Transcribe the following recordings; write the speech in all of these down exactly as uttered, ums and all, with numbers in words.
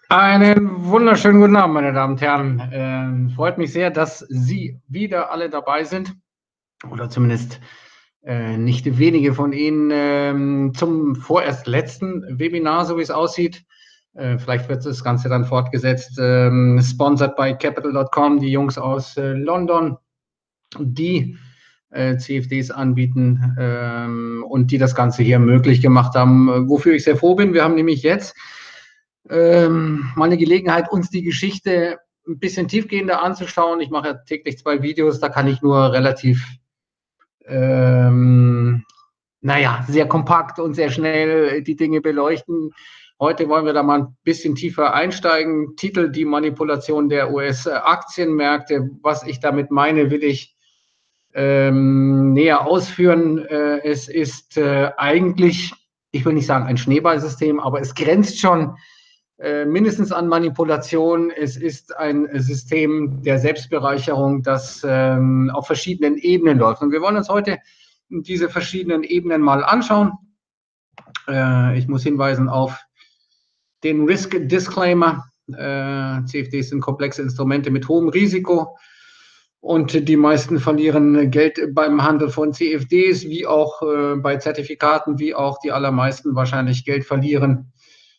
Einen wunderschönen guten Abend, meine Damen und Herren. Ähm, freut mich sehr, dass Sie wieder alle dabei sind oder zumindest äh, nicht wenige von Ihnen ähm, zum vorerst letzten Webinar, so wie es aussieht. Äh, vielleicht wird das Ganze dann fortgesetzt, ähm, sponsored by Capital Punkt com, die Jungs aus äh, London, die äh, C F Ds anbieten ähm, und die das Ganze hier möglich gemacht haben, äh, wofür ich sehr froh bin. Wir haben nämlich jetzt ähm, mal eine Gelegenheit, uns die Geschichte ein bisschen tiefgehender anzuschauen. Ich mache ja täglich zwei Videos, da kann ich nur relativ, ähm, naja, sehr kompakt und sehr schnell die Dinge beleuchten. Heute wollen wir da mal ein bisschen tiefer einsteigen. Titel: Die Manipulation der U S-Aktienmärkte. Was ich damit meine, will ich ähm, näher ausführen. Äh, es ist äh, eigentlich, ich will nicht sagen ein Schneeballsystem, aber es grenzt schon äh, mindestens an Manipulation. Es ist ein System der Selbstbereicherung, das ähm, auf verschiedenen Ebenen läuft. Und wir wollen uns heute diese verschiedenen Ebenen mal anschauen. Äh, ich muss hinweisen auf den Risk Disclaimer. Äh, C F Ds sind komplexe Instrumente mit hohem Risiko. Und die meisten verlieren Geld beim Handel von C F Ds, wie auch äh, bei Zertifikaten, wie auch die allermeisten wahrscheinlich Geld verlieren.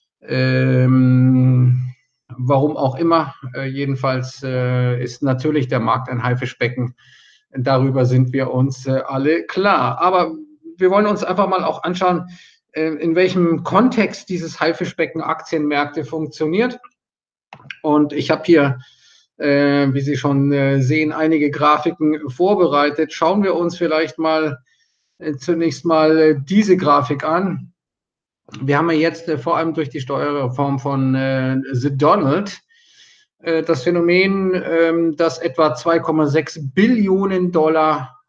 Ähm, warum auch immer. Äh, jedenfalls äh, ist natürlich der Markt ein Haifischbecken. Darüber sind wir uns äh, alle klar. Aber wir wollen uns einfach mal auch anschauen, äh, in welchem Kontext dieses Haifischbecken Aktienmärkte funktioniert. Und ich habe hier, äh, wie Sie schon äh, sehen, einige Grafiken vorbereitet. Schauen wir uns vielleicht mal äh, zunächst mal äh, diese Grafik an. Wir haben ja jetzt äh, vor allem durch die Steuerreform von äh, The Donald äh, das Phänomen, äh, dass etwa zwei Komma sechs Billionen Dollar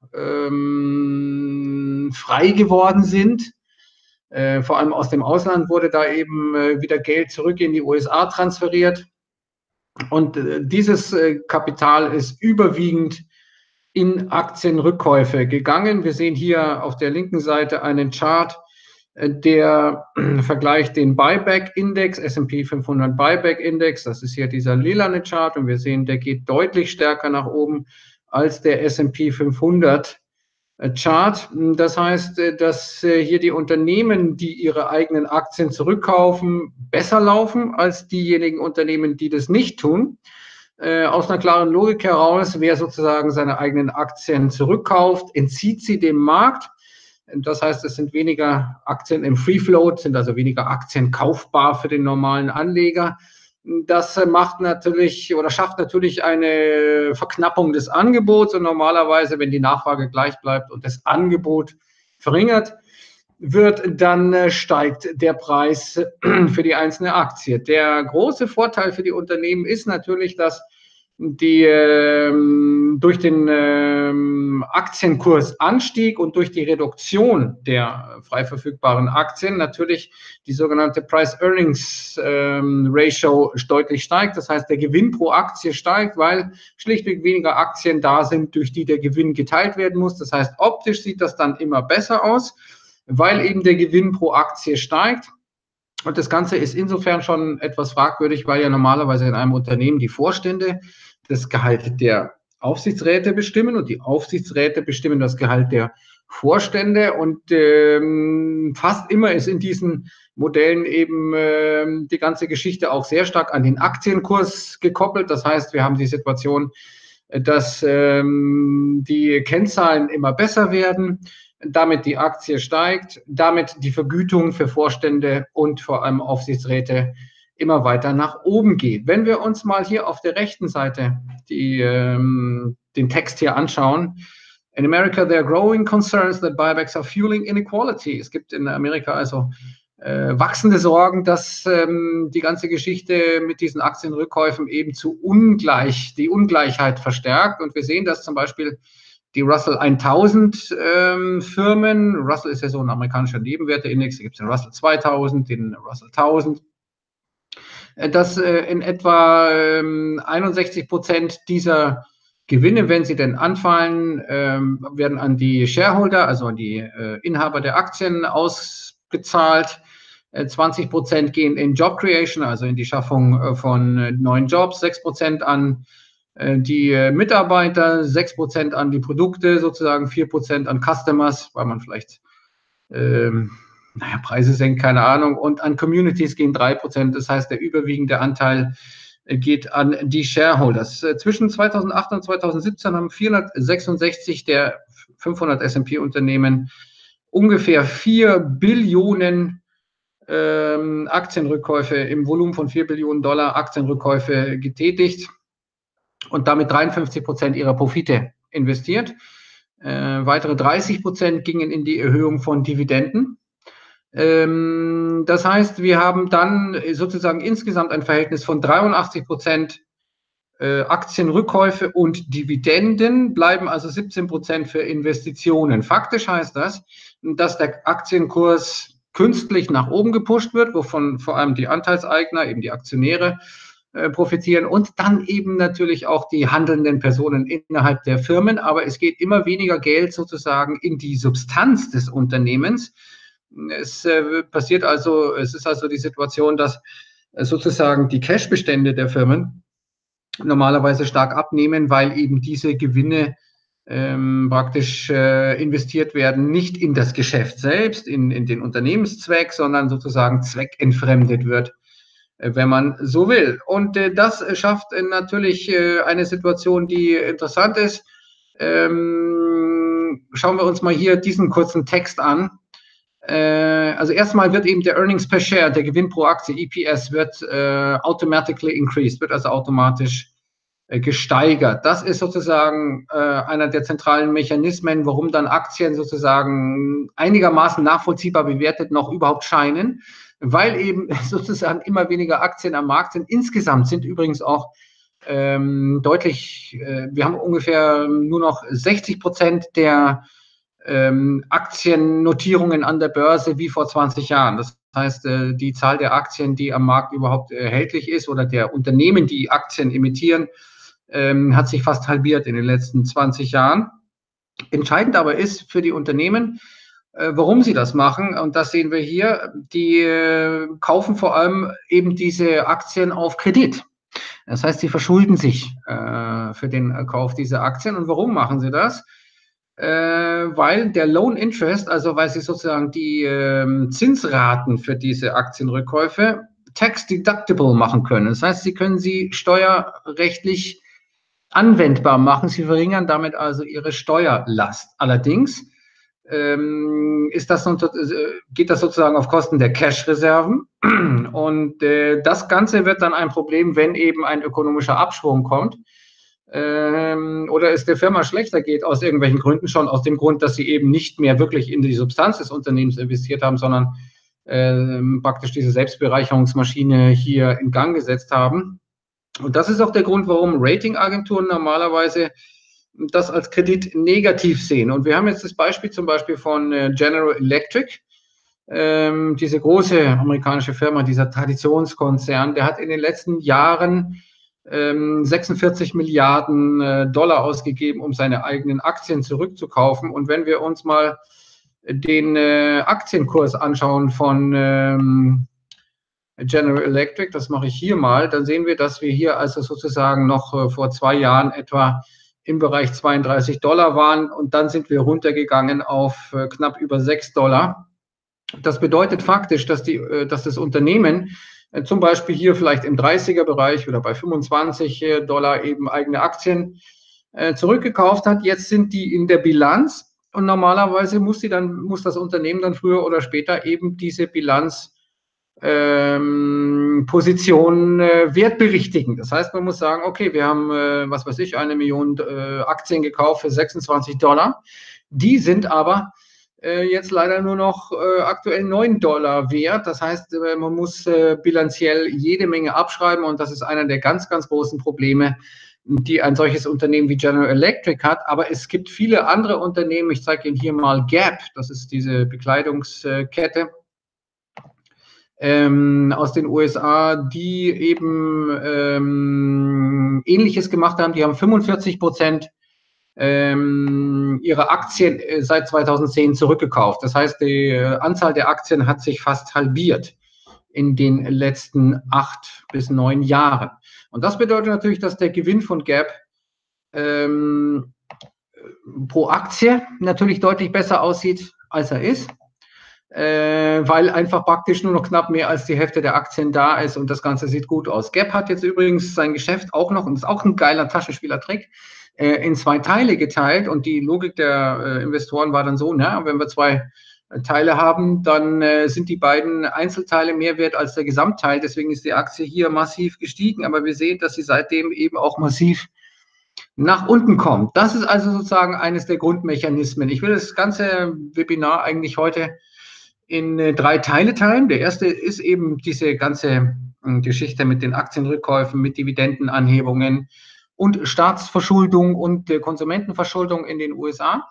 ähm, frei geworden sind. Äh, vor allem aus dem Ausland wurde da eben äh, wieder Geld zurück in die U S A transferiert. Und äh, dieses äh, Kapital ist überwiegend in Aktienrückkäufe gegangen. Wir sehen hier auf der linken Seite einen Chart, äh, der äh, vergleicht den Buyback-Index, S und P fünfhundert Buyback-Index. Das ist hier dieser lilane Chart und wir sehen, der geht deutlich stärker nach oben als der S und P fünfhundert Chart. Das heißt, dass hier die Unternehmen, die ihre eigenen Aktien zurückkaufen, besser laufen als diejenigen Unternehmen, die das nicht tun. Aus einer klaren Logik heraus: Wer sozusagen seine eigenen Aktien zurückkauft, entzieht sie dem Markt. Das heißt, es sind weniger Aktien im Free Float, sind also weniger Aktien kaufbar für den normalen Anleger. Das macht natürlich oder schafft natürlich eine Verknappung des Angebots, und normalerweise, wenn die Nachfrage gleich bleibt und das Angebot verringert wird, dann steigt der Preis für die einzelne Aktie. Der große Vorteil für die Unternehmen ist natürlich, dass die ähm, durch den ähm, Aktienkursanstieg und durch die Reduktion der frei verfügbaren Aktien natürlich die sogenannte Price-Earnings-Ratio ähm, deutlich steigt. Das heißt, der Gewinn pro Aktie steigt, weil schlichtweg weniger Aktien da sind, durch die der Gewinn geteilt werden muss. Das heißt, optisch sieht das dann immer besser aus, weil eben der Gewinn pro Aktie steigt. Und das Ganze ist insofern schon etwas fragwürdig, weil ja normalerweise in einem Unternehmen die Vorstände das Gehalt der Aufsichtsräte bestimmen und die Aufsichtsräte bestimmen das Gehalt der Vorstände. Und ähm, fast immer ist in diesen Modellen eben ähm, die ganze Geschichte auch sehr stark an den Aktienkurs gekoppelt. Das heißt, wir haben die Situation, dass ähm, die Kennzahlen immer besser werden, damit die Aktie steigt, damit die Vergütung für Vorstände und vor allem Aufsichtsräte immer weiter nach oben geht. Wenn wir uns mal hier auf der rechten Seite die, ähm, den Text hier anschauen: In America, there are growing concerns that buybacks are fueling inequality. Es gibt in Amerika also äh, wachsende Sorgen, dass ähm, die ganze Geschichte mit diesen Aktienrückkäufen eben zu ungleich, die Ungleichheit verstärkt. Und wir sehen, dass zum Beispiel die Russell tausend ähm, Firmen, Russell ist ja so ein amerikanischer Nebenwerteindex, da gibt es den Russell zweitausend, den Russell tausend, dass äh, in etwa ähm, einundsechzig Prozent dieser Gewinne, wenn sie denn anfallen, ähm, werden an die Shareholder, also an die äh, Inhaber der Aktien ausgezahlt. zwanzig Prozent gehen in Job Creation, also in die Schaffung von neuen Jobs, sechs Prozent an die Mitarbeiter, sechs Prozent an die Produkte, sozusagen vier Prozent an Customers, weil man vielleicht ähm, naja, Preise senkt, keine Ahnung, und an Communities gehen drei Prozent. Das heißt, der überwiegende Anteil geht an die Shareholders. Zwischen zweitausendacht und zweitausendsiebzehn haben vierhundertsechsundsechzig der fünfhundert S und P-Unternehmen ungefähr vier Billionen ähm, Aktienrückkäufe im Volumen von vier Billionen Dollar Aktienrückkäufe getätigt und damit dreiundfünfzig Prozent ihrer Profite investiert. Äh, weitere dreißig Prozent gingen in die Erhöhung von Dividenden. Ähm, das heißt, wir haben dann sozusagen insgesamt ein Verhältnis von dreiundachtzig Prozent äh, Aktienrückkäufe und Dividenden, bleiben also siebzehn Prozent für Investitionen. Faktisch heißt das, dass der Aktienkurs künstlich nach oben gepusht wird, wovon vor allem die Anteilseigner, eben die Aktionäre, äh, profitieren und dann eben natürlich auch die handelnden Personen innerhalb der Firmen. Aber es geht immer weniger Geld sozusagen in die Substanz des Unternehmens. Es äh, passiert also, es ist also die Situation, dass äh, sozusagen die Cashbestände der Firmen normalerweise stark abnehmen, weil eben diese Gewinne ähm, praktisch äh, investiert werden, nicht in das Geschäft selbst, in, in den Unternehmenszweck, sondern sozusagen zweckentfremdet wird, äh, wenn man so will. Und äh, das schafft äh, natürlich äh, eine Situation, die interessant ist. Ähm, schauen wir uns mal hier diesen kurzen Text an. Äh, also erstmal wird eben der Earnings per Share, der Gewinn pro Aktie, E P S, wird äh, automatically increased, wird also automatisch gesteigert. Das ist sozusagen äh, einer der zentralen Mechanismen, warum dann Aktien sozusagen einigermaßen nachvollziehbar bewertet noch überhaupt scheinen, weil eben sozusagen immer weniger Aktien am Markt sind. Insgesamt sind übrigens auch ähm, deutlich, äh, wir haben ungefähr nur noch sechzig Prozent der ähm, Aktiennotierungen an der Börse wie vor zwanzig Jahren. Das heißt, äh, die Zahl der Aktien, die am Markt überhaupt erhältlich ist oder der Unternehmen, die Aktien emittieren, ähm, hat sich fast halbiert in den letzten zwanzig Jahren. Entscheidend aber ist für die Unternehmen, äh, warum sie das machen. Und das sehen wir hier. Die äh, kaufen vor allem eben diese Aktien auf Kredit. Das heißt, sie verschulden sich äh, für den Kauf dieser Aktien. Und warum machen sie das? Äh, weil der Loan Interest, also weil sie sozusagen die äh, Zinsraten für diese Aktienrückkäufe tax deductible machen können. Das heißt, sie können sie steuerrechtlich anwendbar machen. Sie verringern damit also ihre Steuerlast. Allerdings ähm, ist das, geht das sozusagen auf Kosten der Cash-Reserven. Und äh, das Ganze wird dann ein Problem, wenn eben ein ökonomischer Abschwung kommt ähm, oder es der Firma schlechter geht, aus irgendwelchen Gründen, schon aus dem Grund, dass sie eben nicht mehr wirklich in die Substanz des Unternehmens investiert haben, sondern äh, praktisch diese Selbstbereicherungsmaschine hier in Gang gesetzt haben. Und das ist auch der Grund, warum Ratingagenturen normalerweise das als Kredit negativ sehen. Und wir haben jetzt das Beispiel zum Beispiel von äh, General Electric, ähm, diese große amerikanische Firma, dieser Traditionskonzern, der hat in den letzten Jahren ähm, sechsundvierzig Milliarden äh, Dollar ausgegeben, um seine eigenen Aktien zurückzukaufen. Und wenn wir uns mal den äh, Aktienkurs anschauen von ähm, General Electric, das mache ich hier mal, dann sehen wir, dass wir hier also sozusagen noch äh, vor zwei Jahren etwa im Bereich zweiunddreißig Dollar waren und dann sind wir runtergegangen auf äh, knapp über sechs Dollar. Das bedeutet faktisch, dass, die, äh, dass das Unternehmen äh, zum Beispiel hier vielleicht im dreißiger Bereich oder bei fünfundzwanzig Dollar eben eigene Aktien äh, zurückgekauft hat. Jetzt sind die in der Bilanz und normalerweise muss, die dann, muss das Unternehmen dann früher oder später eben diese Bilanz Ähm, Position äh, wertberichtigen. Das heißt, man muss sagen, okay, wir haben, äh, was weiß ich, eine Million äh, Aktien gekauft für sechsundzwanzig Dollar. Die sind aber äh, jetzt leider nur noch äh, aktuell neun Dollar wert. Das heißt, äh, man muss äh, bilanziell jede Menge abschreiben und das ist einer der ganz, ganz großen Probleme, die ein solches Unternehmen wie General Electric hat. Aber es gibt viele andere Unternehmen. Ich zeige Ihnen hier mal Gap. Das ist diese Bekleidungskette Ähm, aus den U S A, die eben ähm, Ähnliches gemacht haben. Die haben fünfundvierzig Prozent ähm, ihrer Aktien seit zweitausendzehn zurückgekauft. Das heißt, die äh, Anzahl der Aktien hat sich fast halbiert. in den letzten acht bis neun Jahren. Und das bedeutet natürlich, dass der Gewinn von Gap ähm, pro Aktie natürlich deutlich besser aussieht, als er ist, äh, weil einfach praktisch nur noch knapp mehr als die Hälfte der Aktien da ist und das Ganze sieht gut aus. Gap hat jetzt übrigens sein Geschäft auch noch, und das ist auch ein geiler Taschenspielertrick, äh, in zwei Teile geteilt und die Logik der äh, Investoren war dann so, na, wenn wir zwei Teile haben, dann äh, sind die beiden Einzelteile mehr wert als der Gesamtteil. Deswegen ist die Aktie hier massiv gestiegen, aber wir sehen, dass sie seitdem eben auch massiv nach unten kommt. Das ist also sozusagen eines der Grundmechanismen. Ich will das ganze Webinar eigentlich heute in äh, drei Teile teilen. Der erste ist eben diese ganze äh, Geschichte mit den Aktienrückkäufen, mit Dividendenanhebungen und Staatsverschuldung und äh, Konsumentenverschuldung in den U S A.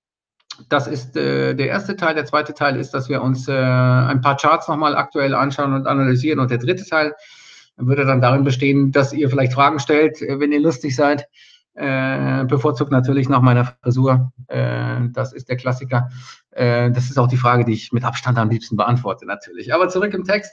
Das ist äh, der erste Teil. Der zweite Teil ist, dass wir uns äh, ein paar Charts nochmal aktuell anschauen und analysieren. Und der dritte Teil würde dann darin bestehen, dass ihr vielleicht Fragen stellt, äh, wenn ihr lustig seid. Äh, bevorzugt natürlich nach meiner Frisur. Äh, das ist der Klassiker. Äh, das ist auch die Frage, die ich mit Abstand am liebsten beantworte, natürlich. Aber zurück im Text.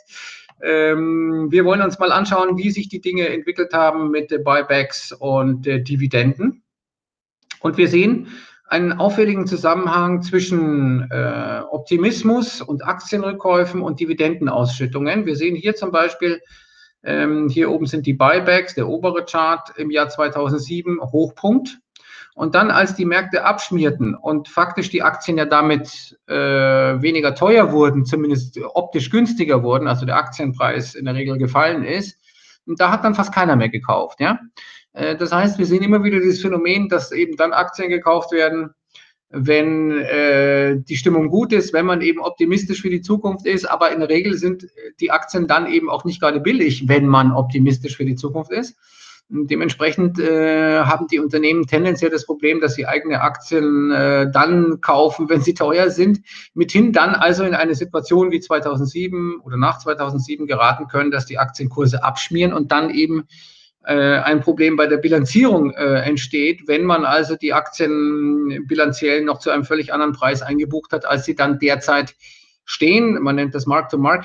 Ähm, wir wollen uns mal anschauen, wie sich die Dinge entwickelt haben mit äh, Buybacks und äh, Dividenden. Und wir sehen einen auffälligen Zusammenhang zwischen äh, Optimismus und Aktienrückkäufen und Dividendenausschüttungen. Wir sehen hier zum Beispiel, ähm, hier oben sind die Buybacks, der obere Chart im Jahr zweitausendsieben, Hochpunkt. Und dann, als die Märkte abschmierten und faktisch die Aktien ja damit äh, weniger teuer wurden, zumindest optisch günstiger wurden, also der Aktienpreis in der Regel gefallen ist, da hat dann fast keiner mehr gekauft, ja. Das heißt, wir sehen immer wieder dieses Phänomen, dass eben dann Aktien gekauft werden, wenn äh, die Stimmung gut ist, wenn man eben optimistisch für die Zukunft ist. Aber in der Regel sind die Aktien dann eben auch nicht gerade billig, wenn man optimistisch für die Zukunft ist. Und dementsprechend äh, haben die Unternehmen tendenziell das Problem, dass sie eigene Aktien äh, dann kaufen, wenn sie teuer sind, mithin dann also in eine Situation wie zweitausendsieben oder nach zweitausendsieben geraten können, dass die Aktienkurse abschmieren und dann eben ein Problem bei der Bilanzierung äh, entsteht, wenn man also die Aktien bilanziell noch zu einem völlig anderen Preis eingebucht hat, als sie dann derzeit stehen. Man nennt das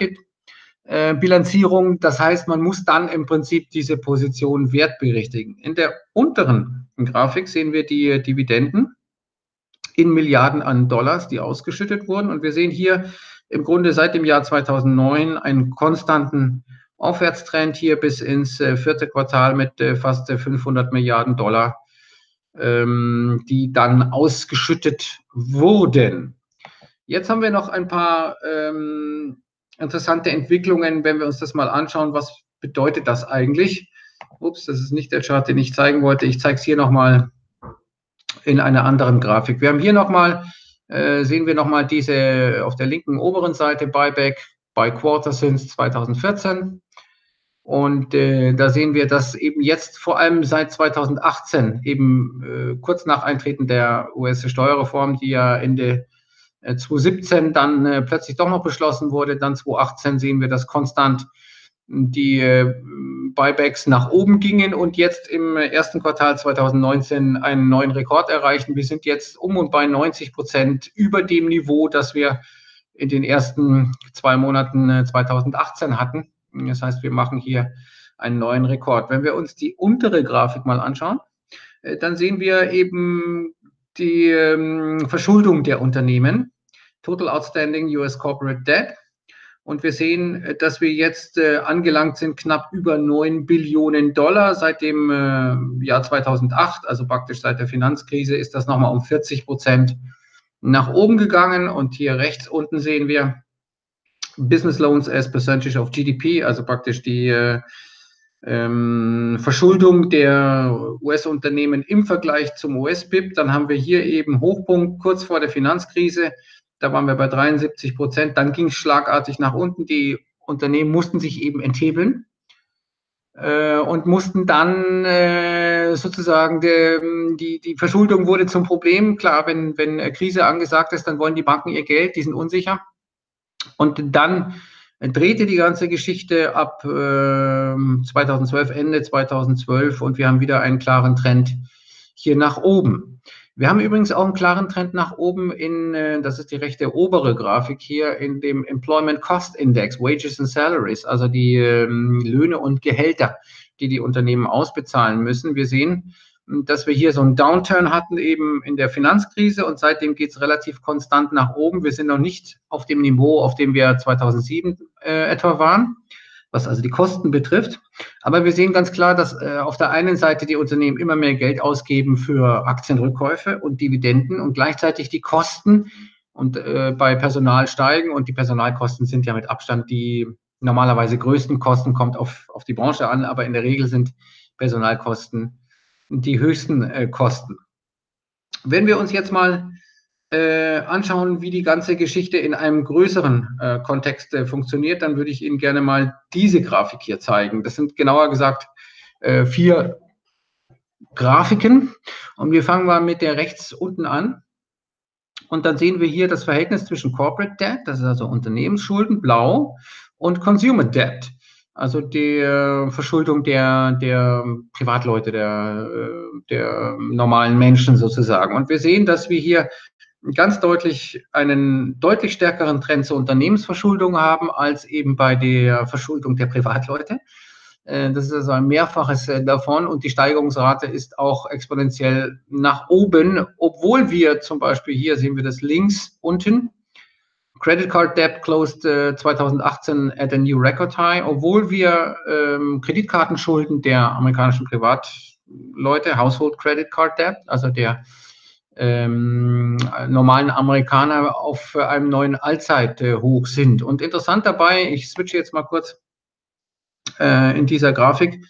Mark-to-Market-Bilanzierung. Äh, das heißt, man muss dann im Prinzip diese Position wertberichtigen. In der unteren Grafik sehen wir die Dividenden in Milliarden an Dollars, die ausgeschüttet wurden. Und wir sehen hier im Grunde seit dem Jahr zweitausendneun einen konstanten Aufwärtstrend hier bis ins äh, vierte Quartal mit äh, fast äh, fünfhundert Milliarden Dollar, ähm, die dann ausgeschüttet wurden. Jetzt haben wir noch ein paar ähm, interessante Entwicklungen, wenn wir uns das mal anschauen. Was bedeutet das eigentlich? Ups, das ist nicht der Chart, den ich zeigen wollte. Ich zeige es hier nochmal in einer anderen Grafik. Wir haben hier nochmal, äh, sehen wir nochmal diese auf der linken oberen Seite Buyback by Quarter since zweitausendvierzehn. Und äh, da sehen wir, dass eben jetzt vor allem seit zweitausendachtzehn, eben äh, kurz nach Eintreten der U S-Steuerreform, die ja Ende äh, zweitausendsiebzehn dann äh, plötzlich doch noch beschlossen wurde, dann zweitausendachtzehn sehen wir, dass konstant die äh, Buybacks nach oben gingen und jetzt im ersten Quartal zweitausendneunzehn einen neuen Rekord erreichen. Wir sind jetzt um und bei neunzig Prozent über dem Niveau, das wir in den ersten zwei Monaten äh, zweitausendachtzehn hatten. Das heißt, wir machen hier einen neuen Rekord. Wenn wir uns die untere Grafik mal anschauen, dann sehen wir eben die ähm, Verschuldung der Unternehmen, Total Outstanding U S Corporate Debt. Und wir sehen, dass wir jetzt äh, angelangt sind, knapp über neun Billionen Dollar seit dem äh, Jahr zweitausendacht, also praktisch seit der Finanzkrise, ist das nochmal um vierzig Prozent nach oben gegangen. Und hier rechts unten sehen wir Business Loans as Percentage of G D P, also praktisch die äh, ähm, Verschuldung der U S-Unternehmen im Vergleich zum U S-B I P. Dann haben wir hier eben Hochpunkt kurz vor der Finanzkrise. Da waren wir bei dreiundsiebzig Prozent. Dann ging es schlagartig nach unten. Die Unternehmen mussten sich eben enthebeln äh, und mussten dann äh, sozusagen, de, die, die Verschuldung wurde zum Problem. Klar, wenn, wenn Krise angesagt ist, dann wollen die Banken ihr Geld, die sind unsicher. Und dann drehte die ganze Geschichte ab äh, zweitausendzwölf, Ende zweitausendzwölf, und wir haben wieder einen klaren Trend hier nach oben. Wir haben übrigens auch einen klaren Trend nach oben in, das ist die rechte obere Grafik hier, in dem Employment Cost Index, Wages and Salaries, also die ähm, Löhne und Gehälter, die die Unternehmen ausbezahlen müssen. Wir sehen, dass wir hier so einen Downturn hatten eben in der Finanzkrise und seitdem geht es relativ konstant nach oben. Wir sind noch nicht auf dem Niveau, auf dem wir zweitausendsieben äh, etwa waren, was also die Kosten betrifft. Aber wir sehen ganz klar, dass äh, auf der einen Seite die Unternehmen immer mehr Geld ausgeben für Aktienrückkäufe und Dividenden und gleichzeitig die Kosten und äh, bei Personal steigen, und die Personalkosten sind ja mit Abstand die normalerweise größten Kosten, kommt auf, auf die Branche an, aber in der Regel sind Personalkosten die höchsten äh, Kosten. Wenn wir uns jetzt mal äh, anschauen, wie die ganze Geschichte in einem größeren äh, Kontext äh, funktioniert, dann würde ich Ihnen gerne mal diese Grafik hier zeigen. Das sind genauer gesagt äh, vier Grafiken und wir fangen mal mit der rechts unten an. Und dann sehen wir hier das Verhältnis zwischen Corporate Debt, das ist also Unternehmensschulden, blau, und Consumer Debt, also die Verschuldung der, der Privatleute, der, der normalen Menschen sozusagen. Und wir sehen, dass wir hier ganz deutlich einen deutlich stärkeren Trend zur Unternehmensverschuldung haben, als eben bei der Verschuldung der Privatleute. Das ist also ein Mehrfaches davon und die Steigerungsrate ist auch exponentiell nach oben, obwohl wir zum Beispiel, hier sehen wir das links unten, Credit Card Debt closed äh, zweitausendachtzehn at a new record high, obwohl wir ähm, Kreditkartenschulden der amerikanischen Privatleute, Household Credit Card Debt, also der ähm, normalen Amerikaner, auf einem neuen Allzeithoch äh, sind. Und interessant dabei, ich switche jetzt mal kurz äh, in dieser Grafik,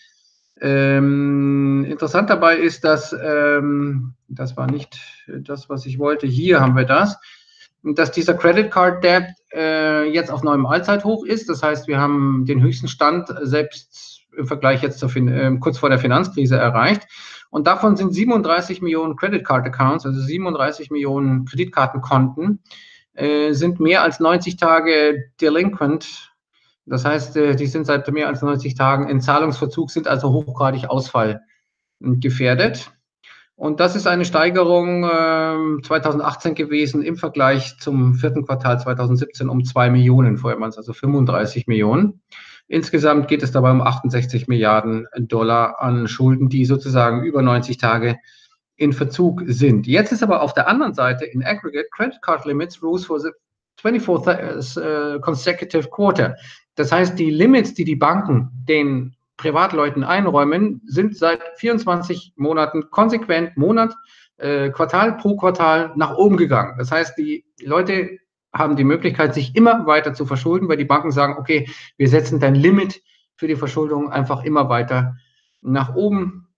ähm, interessant dabei ist, dass, ähm, das war nicht das, was ich wollte, hier haben wir das, dass dieser Credit Card Debt äh, jetzt auf neuem Allzeithoch ist. Das heißt, wir haben den höchsten Stand selbst im Vergleich jetzt zur fin äh, kurz vor der Finanzkrise erreicht. Und davon sind siebenunddreißig Millionen Credit Card Accounts, also siebenunddreißig Millionen Kreditkartenkonten, äh, sind mehr als neunzig Tage delinquent. Das heißt, äh, die sind seit mehr als neunzig Tagen in Zahlungsverzug, sind also hochgradig ausfallgefährdet. Und das ist eine Steigerung äh, zweitausendachtzehn gewesen im Vergleich zum vierten Quartal zweitausendsiebzehn um zwei Millionen. Vorher waren es also fünfunddreißig Millionen. Insgesamt geht es dabei um achtundsechzig Milliarden Dollar an Schulden, die sozusagen über neunzig Tage in Verzug sind. Jetzt ist aber auf der anderen Seite in aggregate credit card limits rose for the twenty-fourth uh, consecutive quarter. Das heißt, die Limits, die die Banken den Privatleuten einräumen, sind seit vierundzwanzig Monaten konsequent Monat, äh, Quartal pro Quartal nach oben gegangen. Das heißt, die Leute haben die Möglichkeit, sich immer weiter zu verschulden, weil die Banken sagen, okay, wir setzen dein Limit für die Verschuldung einfach immer weiter nach oben.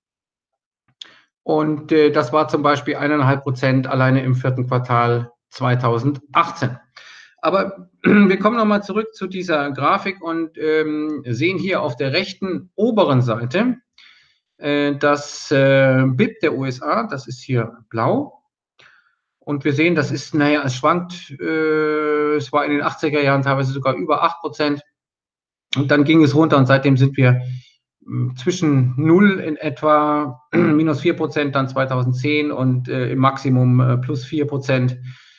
Und äh, das war zum Beispiel eineinhalb Prozent alleine im vierten Quartal zweitausendachtzehn. Aber wir kommen nochmal zurück zu dieser Grafik und ähm, sehen hier auf der rechten oberen Seite äh, das äh, B I P der U S A, das ist hier blau. Und wir sehen, das ist, naja, es schwankt, äh, es war in den achtziger Jahren teilweise sogar über acht Prozent. Und dann ging es runter und seitdem sind wir äh, zwischen null in etwa, minus vier Prozent dann zweitausendzehn und äh, im Maximum äh, plus vier Prozent.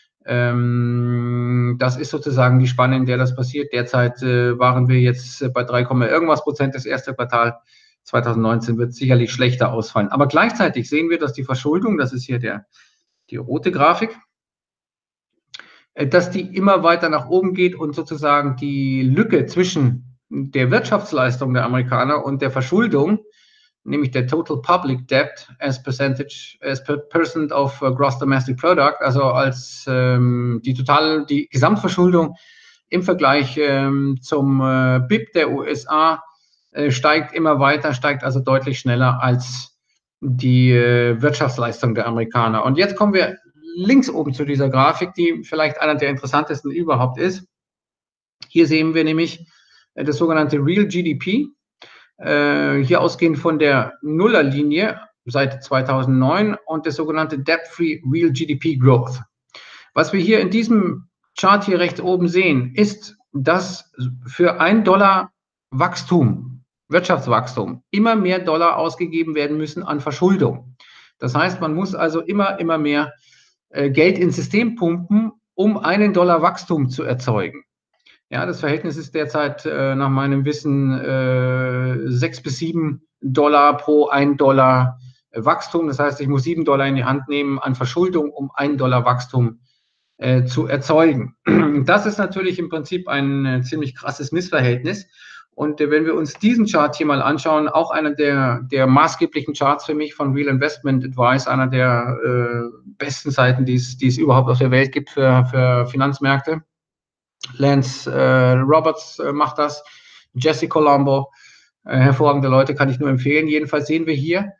Ähm, das ist sozusagen die Spanne, in der das passiert. Derzeit äh, waren wir jetzt bei drei, irgendwas Prozent. Das erste Quartal zweitausendneunzehn wird sicherlich schlechter ausfallen. Aber gleichzeitig sehen wir, dass die Verschuldung, das ist hier der, die rote Grafik, äh, dass die immer weiter nach oben geht und sozusagen die Lücke zwischen der Wirtschaftsleistung der Amerikaner und der Verschuldung, nämlich der Total Public Debt as Percentage, as per Percent of Gross Domestic Product, also als ähm, die total, die Gesamtverschuldung im Vergleich ähm, zum äh, B I P der U S A äh, steigt immer weiter, steigt also deutlich schneller als die äh, Wirtschaftsleistung der Amerikaner. Und jetzt kommen wir links oben zu dieser Grafik, die vielleicht einer der interessantesten überhaupt ist. Hier sehen wir nämlich äh, das sogenannte Real G D P. Hier ausgehend von der Nullerlinie seit zweitausendneun und das sogenannte Debt-Free Real G D P Growth. Was wir hier in diesem Chart hier rechts oben sehen, ist, dass für ein Dollar Wachstum, Wirtschaftswachstum, immer mehr Dollar ausgegeben werden müssen an Verschuldung. Das heißt, man muss also immer, immer mehr äh, Geld ins System pumpen, um einen Dollar Wachstum zu erzeugen. Ja, das Verhältnis ist derzeit äh, nach meinem Wissen äh, sechs bis sieben Dollar pro ein Dollar Wachstum. Das heißt, ich muss sieben Dollar in die Hand nehmen an Verschuldung, um ein Dollar Wachstum äh, zu erzeugen. Das ist natürlich im Prinzip ein äh, ziemlich krasses Missverhältnis. Und äh, wenn wir uns diesen Chart hier mal anschauen, auch einer der, der maßgeblichen Charts für mich von Real Investment Advice, einer der äh, besten Seiten, die es, die es überhaupt auf der Welt gibt für, für Finanzmärkte. Lance äh, Roberts äh, macht das, Jesse Colombo, äh, hervorragende Leute, kann ich nur empfehlen. Jedenfalls sehen wir hier,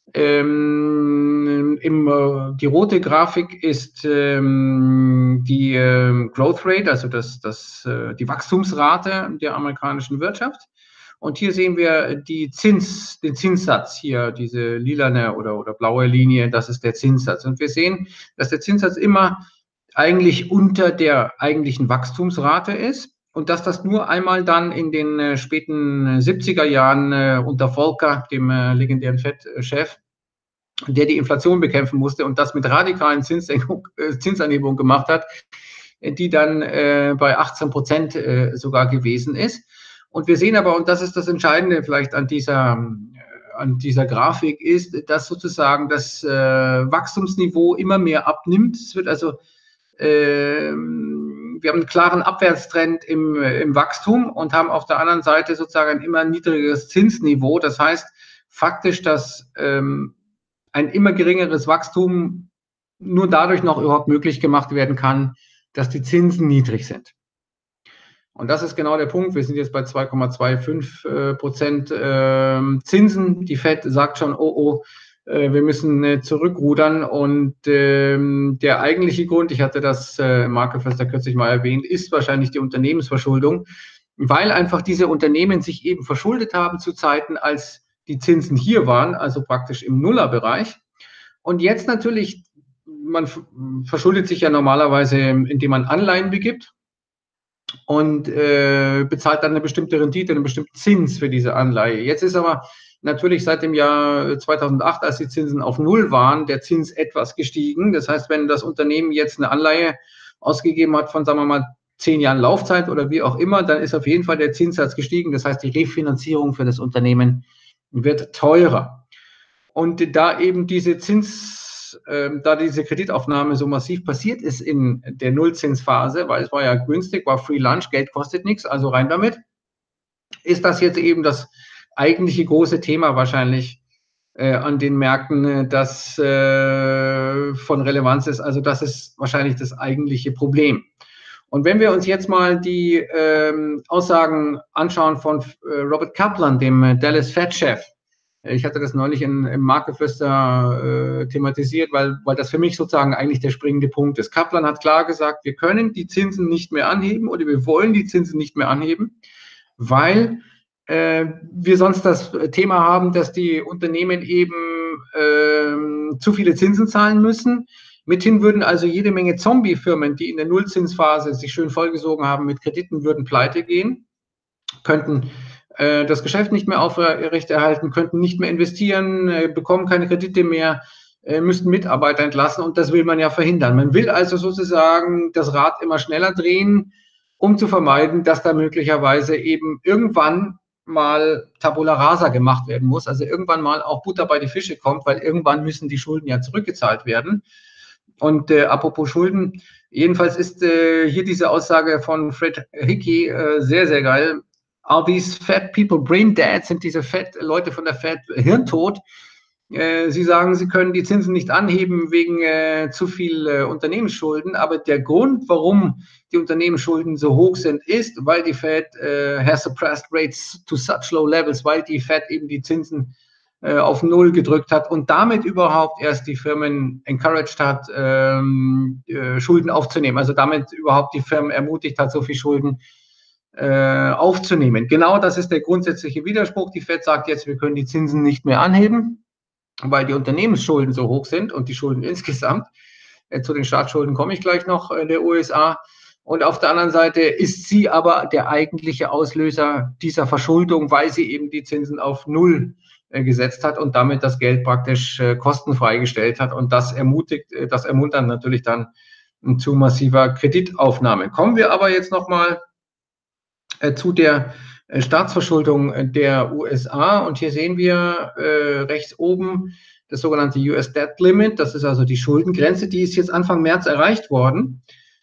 ähm, im, äh, die rote Grafik ist ähm, die äh, Growth Rate, also das, das, äh, die Wachstumsrate der amerikanischen Wirtschaft. Und hier sehen wir die Zins, den Zinssatz hier, diese lilane oder, oder blaue Linie, das ist der Zinssatz. Und wir sehen, dass der Zinssatz immer eigentlich unter der eigentlichen Wachstumsrate ist und dass das nur einmal dann in den äh, späten siebziger Jahren äh, unter Volcker, dem äh, legendären Fed-Chef, der die Inflation bekämpfen musste und das mit radikalen Zinssenkung, äh, Zinsanhebungen gemacht hat, die dann äh, bei achtzehn Prozent äh, sogar gewesen ist. Und wir sehen aber, und das ist das Entscheidende vielleicht an dieser, äh, an dieser Grafik, ist, dass sozusagen das äh, Wachstumsniveau immer mehr abnimmt. Es wird also wir haben einen klaren Abwärtstrend im, im Wachstum und haben auf der anderen Seite sozusagen ein immer niedrigeres Zinsniveau. Das heißt faktisch, dass ähm, ein immer geringeres Wachstum nur dadurch noch überhaupt möglich gemacht werden kann, dass die Zinsen niedrig sind. Und das ist genau der Punkt. Wir sind jetzt bei zwei Komma fünfundzwanzig Prozent äh, Zinsen. Die Fed sagt schon, oh, oh, wir müssen äh, zurückrudern und ähm, der eigentliche Grund, ich hatte das äh, Marketfester kürzlich mal erwähnt, ist wahrscheinlich die Unternehmensverschuldung, weil einfach diese Unternehmen sich eben verschuldet haben zu Zeiten, als die Zinsen hier waren, also praktisch im Nullerbereich. Und jetzt natürlich, man verschuldet sich ja normalerweise, indem man Anleihen begibt und äh, bezahlt dann eine bestimmte Rendite, einen bestimmten Zins für diese Anleihe. Jetzt ist aber natürlich seit dem Jahr zweitausendacht, als die Zinsen auf Null waren, der Zins etwas gestiegen. Das heißt, wenn das Unternehmen jetzt eine Anleihe ausgegeben hat von, sagen wir mal, zehn Jahren Laufzeit oder wie auch immer, dann ist auf jeden Fall der Zinssatz gestiegen. Das heißt, die Refinanzierung für das Unternehmen wird teurer. Und da eben diese Zins, äh, da diese Kreditaufnahme so massiv passiert ist in der Nullzinsphase, weil es war ja günstig, war Free Lunch, Geld kostet nichts, also rein damit, ist das jetzt eben das eigentliche große Thema wahrscheinlich äh, an den Märkten, äh, das äh, von Relevanz ist. Also das ist wahrscheinlich das eigentliche Problem. Und wenn wir uns jetzt mal die ähm, Aussagen anschauen von äh, Robert Kaplan, dem äh, Dallas Fed-Chef, ich hatte das neulich in, im Marketfester äh, thematisiert, weil, weil das für mich sozusagen eigentlich der springende Punkt ist. Kaplan hat klar gesagt, wir können die Zinsen nicht mehr anheben oder wir wollen die Zinsen nicht mehr anheben, weil äh, wir sonst das Thema haben, dass die Unternehmen eben äh, zu viele Zinsen zahlen müssen. Mithin würden also jede Menge Zombie-Firmen, die in der Nullzinsphase sich schön vollgesogen haben mit Krediten, würden pleite gehen, könnten äh, das Geschäft nicht mehr aufrechterhalten, könnten nicht mehr investieren, äh, bekommen keine Kredite mehr, äh, müssten Mitarbeiter entlassen und das will man ja verhindern. Man will also sozusagen das Rad immer schneller drehen, um zu vermeiden, dass da möglicherweise eben irgendwann mal Tabula Rasa gemacht werden muss, also irgendwann mal auch Butter bei die Fische kommt, weil irgendwann müssen die Schulden ja zurückgezahlt werden. Und äh, apropos Schulden, jedenfalls ist äh, hier diese Aussage von Fred Hickey äh, sehr, sehr geil. Are these fat people brain dead? Sind diese fat Leute von der Fed hirntot? Äh, sie sagen, sie können die Zinsen nicht anheben wegen äh, zu viel äh, Unternehmensschulden. Aber der Grund, warum die Unternehmensschulden so hoch sind, ist, weil die Fed äh, has suppressed rates to such low levels, weil die Fed eben die Zinsen äh, auf Null gedrückt hat und damit überhaupt erst die Firmen encouraged hat, ähm, äh, Schulden aufzunehmen. Also damit überhaupt die Firmen ermutigt hat, so viel Schulden äh, aufzunehmen. Genau das ist der grundsätzliche Widerspruch. Die Fed sagt jetzt, wir können die Zinsen nicht mehr anheben, weil die Unternehmensschulden so hoch sind und die Schulden insgesamt. Äh, zu den Staatsschulden komme ich gleich noch in der U S A. Und auf der anderen Seite ist sie aber der eigentliche Auslöser dieser Verschuldung, weil sie eben die Zinsen auf Null äh, gesetzt hat und damit das Geld praktisch äh, kostenfrei gestellt hat. Und das ermutigt, äh, das ermuntert natürlich dann äh, zu massiver Kreditaufnahme. Kommen wir aber jetzt nochmal äh, zu der äh, Staatsverschuldung der U S A. Und hier sehen wir äh, rechts oben das sogenannte U S Debt Limit. Das ist also die Schuldengrenze, die ist jetzt Anfang März erreicht worden.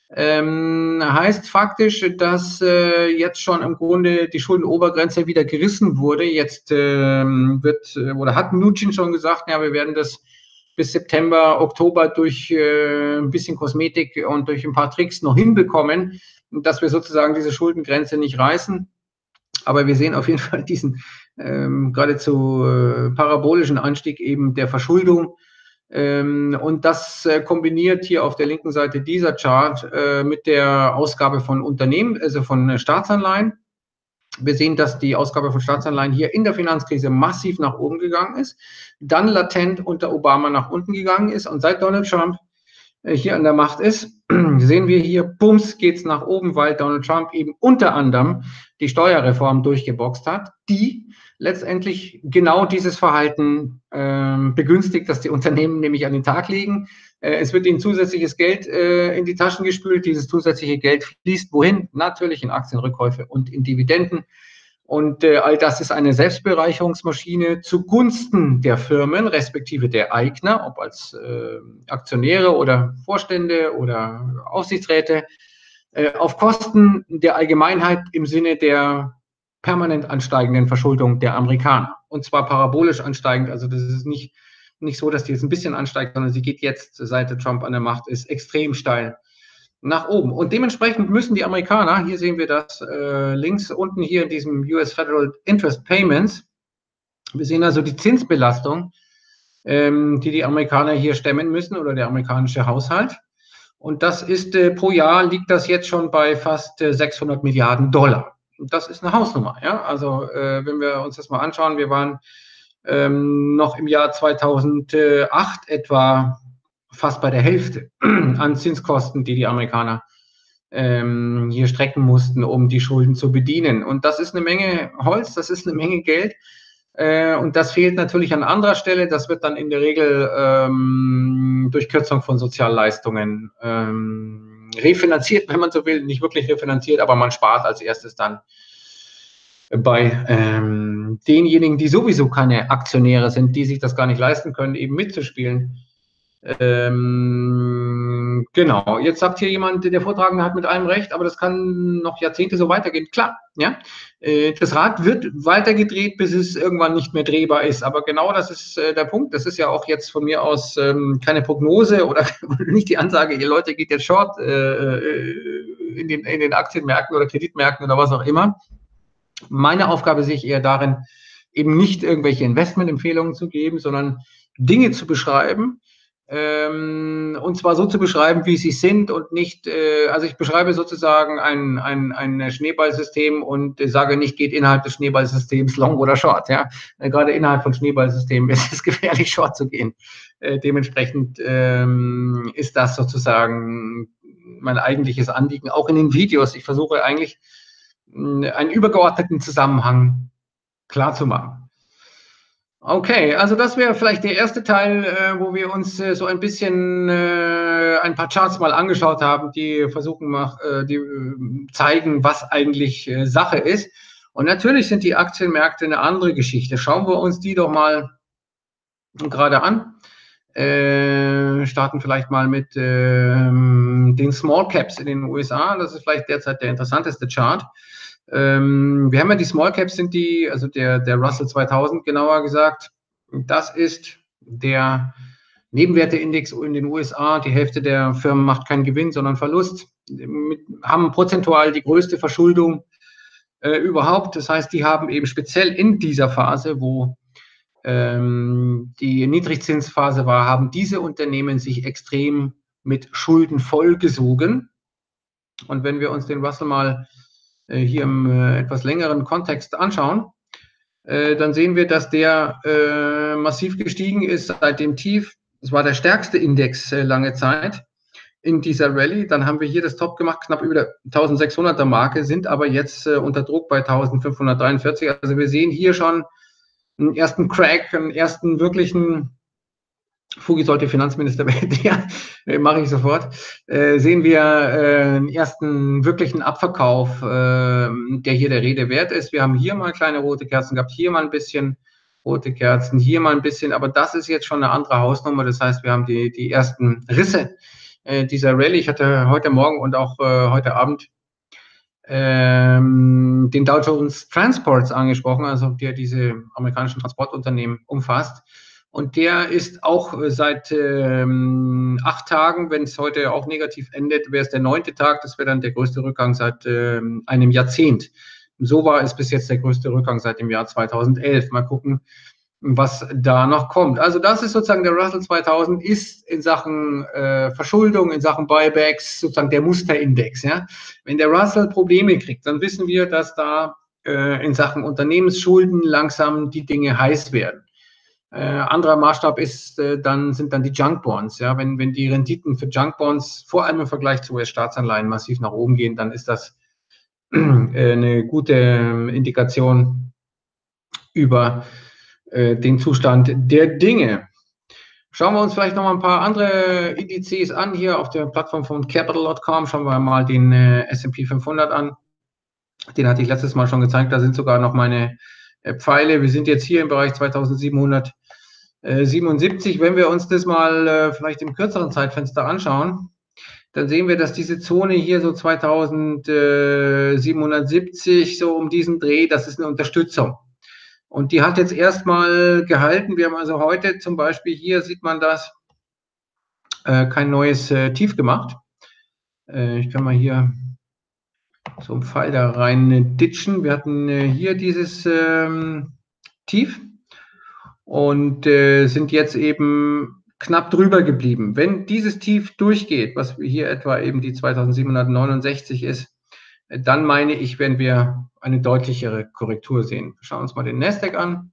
Ähm, heißt faktisch, dass äh, jetzt schon im Grunde die Schuldenobergrenze wieder gerissen wurde. Jetzt ähm, wird oder hat Mnuchin schon gesagt, ja, wir werden das bis September, Oktober durch äh, ein bisschen Kosmetik und durch ein paar Tricks noch hinbekommen, dass wir sozusagen diese Schuldengrenze nicht reißen. Aber wir sehen auf jeden Fall diesen ähm, geradezu äh, parabolischen Anstieg eben der Verschuldung. Ähm, und das äh, kombiniert hier auf der linken Seite dieser Chart äh, mit der Ausgabe von Unternehmen, also von äh, Staatsanleihen. Wir sehen, dass die Ausgabe von Staatsanleihen hier in der Finanzkrise massiv nach oben gegangen ist, dann latent unter Obama nach unten gegangen ist und seit Donald Trump äh, hier an der Macht ist, sehen wir hier, bums, geht es nach oben, weil Donald Trump eben unter anderem die Steuerreform durchgeboxt hat, die letztendlich genau dieses Verhalten äh, begünstigt, dass die Unternehmen nämlich an den Tag legen. Äh, es wird ihnen zusätzliches Geld äh, in die Taschen gespült. Dieses zusätzliche Geld fließt wohin? Natürlich in Aktienrückkäufe und in Dividenden. Und äh, all das ist eine Selbstbereicherungsmaschine zugunsten der Firmen, respektive der Eigner, ob als äh, Aktionäre oder Vorstände oder Aufsichtsräte, äh, auf Kosten der Allgemeinheit im Sinne der permanent ansteigenden Verschuldung der Amerikaner. Und zwar parabolisch ansteigend. Also das ist nicht, nicht so, dass die jetzt ein bisschen ansteigt, sondern sie geht jetzt, seit Trump an der Macht ist, extrem steil nach oben. Und dementsprechend müssen die Amerikaner, hier sehen wir das äh, links unten hier in diesem U S Federal Interest Payments, wir sehen also die Zinsbelastung, ähm, die die Amerikaner hier stemmen müssen oder der amerikanische Haushalt. Und das ist äh, pro Jahr liegt das jetzt schon bei fast äh, sechshundert Milliarden Dollar. Und das ist eine Hausnummer. Ja? Also äh, wenn wir uns das mal anschauen, wir waren ähm, noch im Jahr zweitausendacht etwa fast bei der Hälfte an Zinskosten, die die Amerikaner ähm, hier strecken mussten, um die Schulden zu bedienen. Und das ist eine Menge Holz, das ist eine Menge Geld. Äh, und das fehlt natürlich an anderer Stelle. Das wird dann in der Regel ähm, durch Kürzung von Sozialleistungen ähm, refinanziert, wenn man so will. Nicht wirklich refinanziert, aber man spart als erstes dann bei ähm, denjenigen, die sowieso keine Aktionäre sind, die sich das gar nicht leisten können, eben mitzuspielen. Ähm, genau, jetzt sagt hier jemand, der Vortragende hat mit allem recht, aber das kann noch Jahrzehnte so weitergehen. Klar, ja, äh, das Rad wird weitergedreht, bis es irgendwann nicht mehr drehbar ist. Aber genau das ist äh, der Punkt. Das ist ja auch jetzt von mir aus ähm, keine Prognose oder nicht die Ansage, ihr Leute geht jetzt short äh, in, den, in den Aktienmärkten oder Kreditmärkten oder was auch immer. Meine Aufgabe sehe ich eher darin, eben nicht irgendwelche Investmentempfehlungen zu geben, sondern Dinge zu beschreiben, und zwar so zu beschreiben, wie sie sind und nicht, äh, also ich beschreibe sozusagen ein, ein, ein Schneeballsystem und sage nicht, geht innerhalb des Schneeballsystems long oder short. Ja? Gerade innerhalb von Schneeballsystemen ist es gefährlich, short zu gehen. Äh, dementsprechend ähm, ist das sozusagen mein eigentliches Anliegen, auch in den Videos. Ich versuche eigentlich mh, einen übergeordneten Zusammenhang klarzumachen. Okay, also das wäre vielleicht der erste Teil, äh, wo wir uns äh, so ein bisschen äh, ein paar Charts mal angeschaut haben, die versuchen, mach, äh, die äh, zeigen, was eigentlich äh, Sache ist. Und natürlich sind die Aktienmärkte eine andere Geschichte. Schauen wir uns die doch mal gerade an. Äh, starten vielleicht mal mit äh, den Small Caps in den U S A. Das ist vielleicht derzeit der interessanteste Chart. Ähm, wir haben ja die Small Caps, sind die, also der, der Russell zweitausend genauer gesagt, das ist der Nebenwerteindex in den U S A. Die Hälfte der Firmen macht keinen Gewinn, sondern Verlust, mit, haben prozentual die größte Verschuldung äh, überhaupt. Das heißt, die haben eben speziell in dieser Phase, wo ähm, die Niedrigzinsphase war, haben diese Unternehmen sich extrem mit Schulden vollgesogen. Und wenn wir uns den Russell mal hier im äh, etwas längeren Kontext anschauen, äh, dann sehen wir, dass der äh, massiv gestiegen ist seit dem Tief. Es war der stärkste Index äh, lange Zeit in dieser Rallye. Dann haben wir hier das Top gemacht, knapp über der eintausendsechshunderter Marke, sind aber jetzt äh, unter Druck bei eintausendfünfhundertdreiundvierzig. Also wir sehen hier schon einen ersten Crack, einen ersten wirklichen, Fugi sollte Finanzminister werden, ja, mache ich sofort, äh, sehen wir äh, einen ersten wirklichen Abverkauf, äh, der hier der Rede wert ist. Wir haben hier mal kleine rote Kerzen gehabt, hier mal ein bisschen rote Kerzen, hier mal ein bisschen, aber das ist jetzt schon eine andere Hausnummer. Das heißt, wir haben die, die ersten Risse äh, dieser Rallye. Ich hatte heute Morgen und auch äh, heute Abend ähm, den Dow Jones Transports angesprochen, also der diese amerikanischen Transportunternehmen umfasst. Und der ist auch seit ähm, acht Tagen, wenn es heute auch negativ endet, wäre es der neunte Tag, das wäre dann der größte Rückgang seit ähm, einem Jahrzehnt. So war es bis jetzt der größte Rückgang seit dem Jahr zweitausendelf. Mal gucken, was da noch kommt. Also das ist sozusagen der Russell zweitausend, ist in Sachen äh, Verschuldung, in Sachen Buybacks sozusagen der Musterindex. Ja? Wenn der Russell Probleme kriegt, dann wissen wir, dass da äh, in Sachen Unternehmensschulden langsam die Dinge heiß werden. Äh, anderer Maßstab ist, äh, dann, sind dann die Junk-Bonds. Ja? Wenn, wenn die Renditen für Junk-Bonds vor allem im Vergleich zu U S-Staatsanleihen massiv nach oben gehen, dann ist das äh, eine gute Indikation über äh, den Zustand der Dinge. Schauen wir uns vielleicht noch mal ein paar andere Indizes an. Hier auf der Plattform von Capital Punkt com schauen wir mal den äh, S und P fünfhundert an. Den hatte ich letztes Mal schon gezeigt. Da sind sogar noch meine äh, Pfeile. Wir sind jetzt hier im Bereich zweitausendsiebenhundertsiebenundsiebzig. Wenn wir uns das mal äh, vielleicht im kürzeren Zeitfenster anschauen, dann sehen wir, dass diese Zone hier so zweitausendsiebenhundertsiebzig, so um diesen Dreh, das ist eine Unterstützung. Und die hat jetzt erstmal gehalten. Wir haben also heute zum Beispiel, hier sieht man das, äh, kein neues äh, Tief gemacht. Äh, ich kann mal hier so einen Pfeil da rein äh, ditchen. Wir hatten äh, hier dieses ähm, Tief und äh, sind jetzt eben knapp drüber geblieben. Wenn dieses Tief durchgeht, was hier etwa eben die zweitausendsiebenhundertneunundsechzig ist, dann meine ich, werden wir eine deutlichere Korrektur sehen. Schauen wir uns mal den Nasdaq an.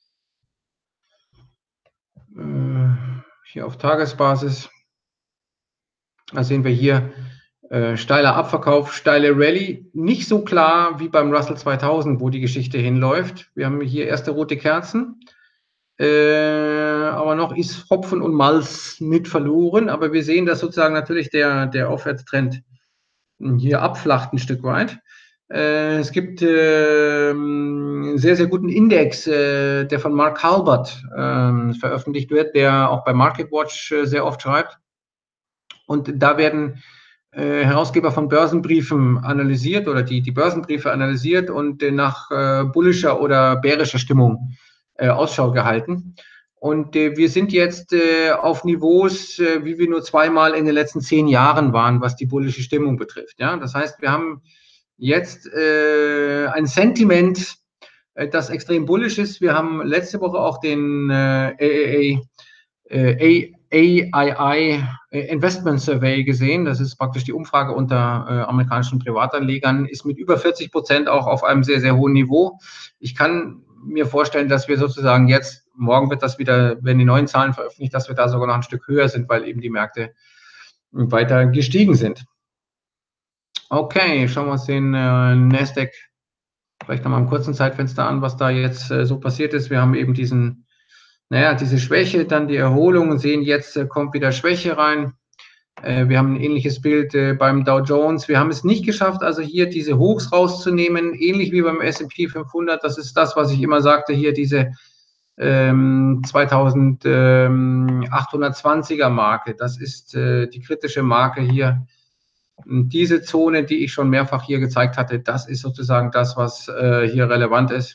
Äh, hier auf Tagesbasis. Da sehen wir hier äh, steiler Abverkauf, steile Rallye. Nicht so klar wie beim Russell zweitausend, wo die Geschichte hinläuft. Wir haben hier erste rote Kerzen. Äh, aber noch ist Hopfen und Malz nicht verloren. Aber wir sehen, dass sozusagen natürlich der, der Aufwärtstrend hier abflacht ein Stück weit. Äh, es gibt äh, einen sehr, sehr guten Index, äh, der von Mark Halbert äh, veröffentlicht wird, der auch bei MarketWatch äh, sehr oft schreibt. Und da werden äh, Herausgeber von Börsenbriefen analysiert oder die, die Börsenbriefe analysiert und äh, nach äh, bullischer oder bärischer Stimmung äh, Ausschau gehalten. Und äh, wir sind jetzt äh, auf Niveaus, äh, wie wir nur zweimal in den letzten zehn Jahren waren, was die bullische Stimmung betrifft. Ja? Das heißt, wir haben jetzt äh, ein Sentiment, äh, das extrem bullisch ist. Wir haben letzte Woche auch den äh, A I I Investment Survey gesehen. Das ist praktisch die Umfrage unter äh, amerikanischen Privatanlegern, ist mit über vierzig Prozent auch auf einem sehr, sehr hohen Niveau. Ich kann mir vorstellen, dass wir sozusagen jetzt, morgen wird das wieder, werden die neuen Zahlen veröffentlicht, dass wir da sogar noch ein Stück höher sind, weil eben die Märkte weiter gestiegen sind. Okay, schauen wir uns den äh, Nasdaq vielleicht nochmal im kurzen Zeitfenster an, was da jetzt äh, so passiert ist. Wir haben eben diesen, naja, diese Schwäche, dann die Erholung und sehen jetzt, äh, kommt wieder Schwäche rein. Äh, wir haben ein ähnliches Bild äh, beim Dow Jones. Wir haben es nicht geschafft, also hier diese Hochs rauszunehmen, ähnlich wie beim S und P fünfhundert. Das ist das, was ich immer sagte, hier diese ähm, zweitausendachthundertzwanziger Marke. Das ist äh, die kritische Marke hier. Und diese Zone, die ich schon mehrfach hier gezeigt hatte, das ist sozusagen das, was äh, hier relevant ist.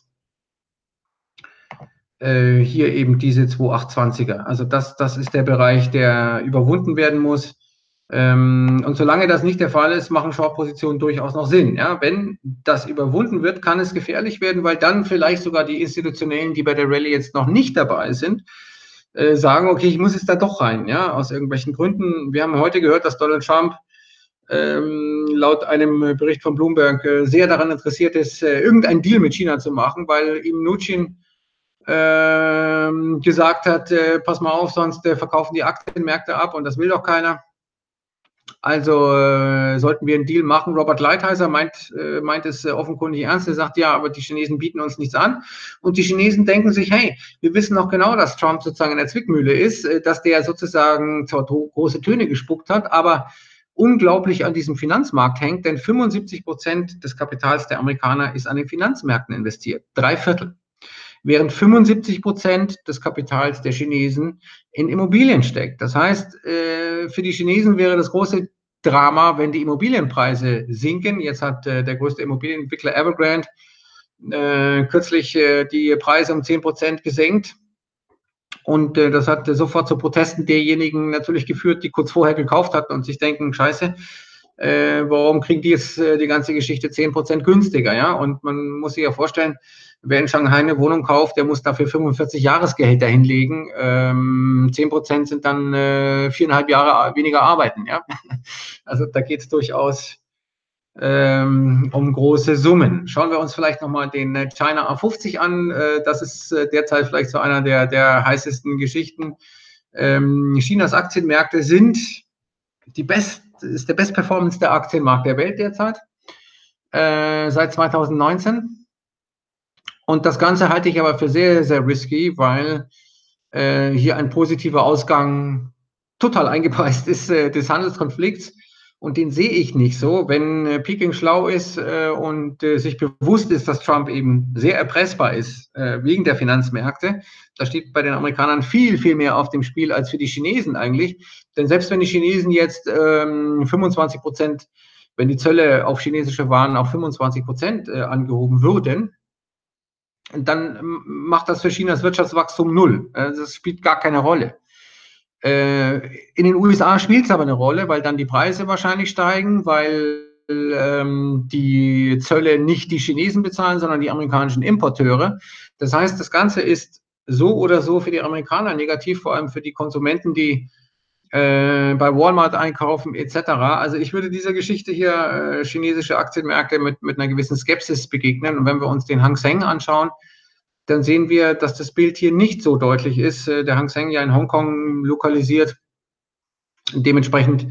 Äh, hier eben diese zweitausendachthundertzwanziger. Also das, das ist der Bereich, der überwunden werden muss. Ähm, und solange das nicht der Fall ist, machen Short-Positionen durchaus noch Sinn. Ja? Wenn das überwunden wird, kann es gefährlich werden, weil dann vielleicht sogar die Institutionellen, die bei der Rallye jetzt noch nicht dabei sind, äh, sagen, okay, ich muss jetzt da doch rein, ja, aus irgendwelchen Gründen. Wir haben heute gehört, dass Donald Trump ähm, laut einem Bericht von Bloomberg äh, sehr daran interessiert ist, äh, irgendeinen Deal mit China zu machen, weil ihm Mnuchin äh, gesagt hat, äh, pass mal auf, sonst äh, verkaufen die Aktienmärkte ab und das will doch keiner. Also äh, sollten wir einen Deal machen. Robert Lighthizer meint, äh, meint es äh, offenkundig ernst. Er sagt, ja, aber die Chinesen bieten uns nichts an. Und die Chinesen denken sich, hey, wir wissen noch genau, dass Trump sozusagen in der Zwickmühle ist, äh, dass der sozusagen zwar große Töne gespuckt hat, aber unglaublich an diesem Finanzmarkt hängt, denn fünfundsiebzig Prozent des Kapitals der Amerikaner ist an den Finanzmärkten investiert. Drei Viertel. Während fünfundsiebzig Prozent des Kapitals der Chinesen in Immobilien steckt. Das heißt, äh, für die Chinesen wäre das große Drama, wenn die Immobilienpreise sinken. Jetzt hat äh, der größte Immobilienentwickler Evergrande äh, kürzlich äh, die Preise um zehn Prozent gesenkt. Und äh, das hat äh, sofort zu Protesten derjenigen natürlich geführt, die kurz vorher gekauft hatten und sich denken, scheiße, äh, warum kriegen die jetzt äh, die ganze Geschichte zehn Prozent günstiger? Ja? Und man muss sich ja vorstellen, wer in Shanghai eine Wohnung kauft, der muss dafür fünfundvierzig Jahresgehälter hinlegen. Ähm, zehn Prozent sind dann äh, viereinhalb Jahre weniger arbeiten. Ja? Also da geht es durchaus ähm, um große Summen. Schauen wir uns vielleicht nochmal den China A fünfzig an. Äh, das ist äh, derzeit vielleicht so einer der, der heißesten Geschichten. Ähm, Chinas Aktienmärkte sind die best, ist der bestperformendste Aktienmarkt der Welt derzeit, äh, seit zweitausendneunzehn. Und das Ganze halte ich aber für sehr, sehr risky, weil äh, hier ein positiver Ausgang total eingepreist ist äh, des Handelskonflikts. Und den sehe ich nicht so. Wenn äh, Peking schlau ist äh, und äh, sich bewusst ist, dass Trump eben sehr erpressbar ist äh, wegen der Finanzmärkte, da steht bei den Amerikanern viel, viel mehr auf dem Spiel als für die Chinesen eigentlich. Denn selbst wenn die Chinesen jetzt ähm, fünfundzwanzig Prozent, wenn die Zölle auf chinesische Waren auf fünfundzwanzig Prozent äh, angehoben würden, dann macht das für Chinas Wirtschaftswachstum null. Das spielt gar keine Rolle. In den U S A spielt es aber eine Rolle, weil dann die Preise wahrscheinlich steigen, weil ähm, die Zölle nicht die Chinesen bezahlen, sondern die amerikanischen Importeure. Das heißt, das Ganze ist so oder so für die Amerikaner negativ, vor allem für die Konsumenten, die äh, bei Walmart einkaufen et cetera. Also ich würde dieser Geschichte hier äh, chinesische Aktienmärkte mit, mit einer gewissen Skepsis begegnen. Und wenn wir uns den Hang Seng anschauen, dann sehen wir, dass das Bild hier nicht so deutlich ist. Der Hang Seng ja in Hongkong lokalisiert. Dementsprechend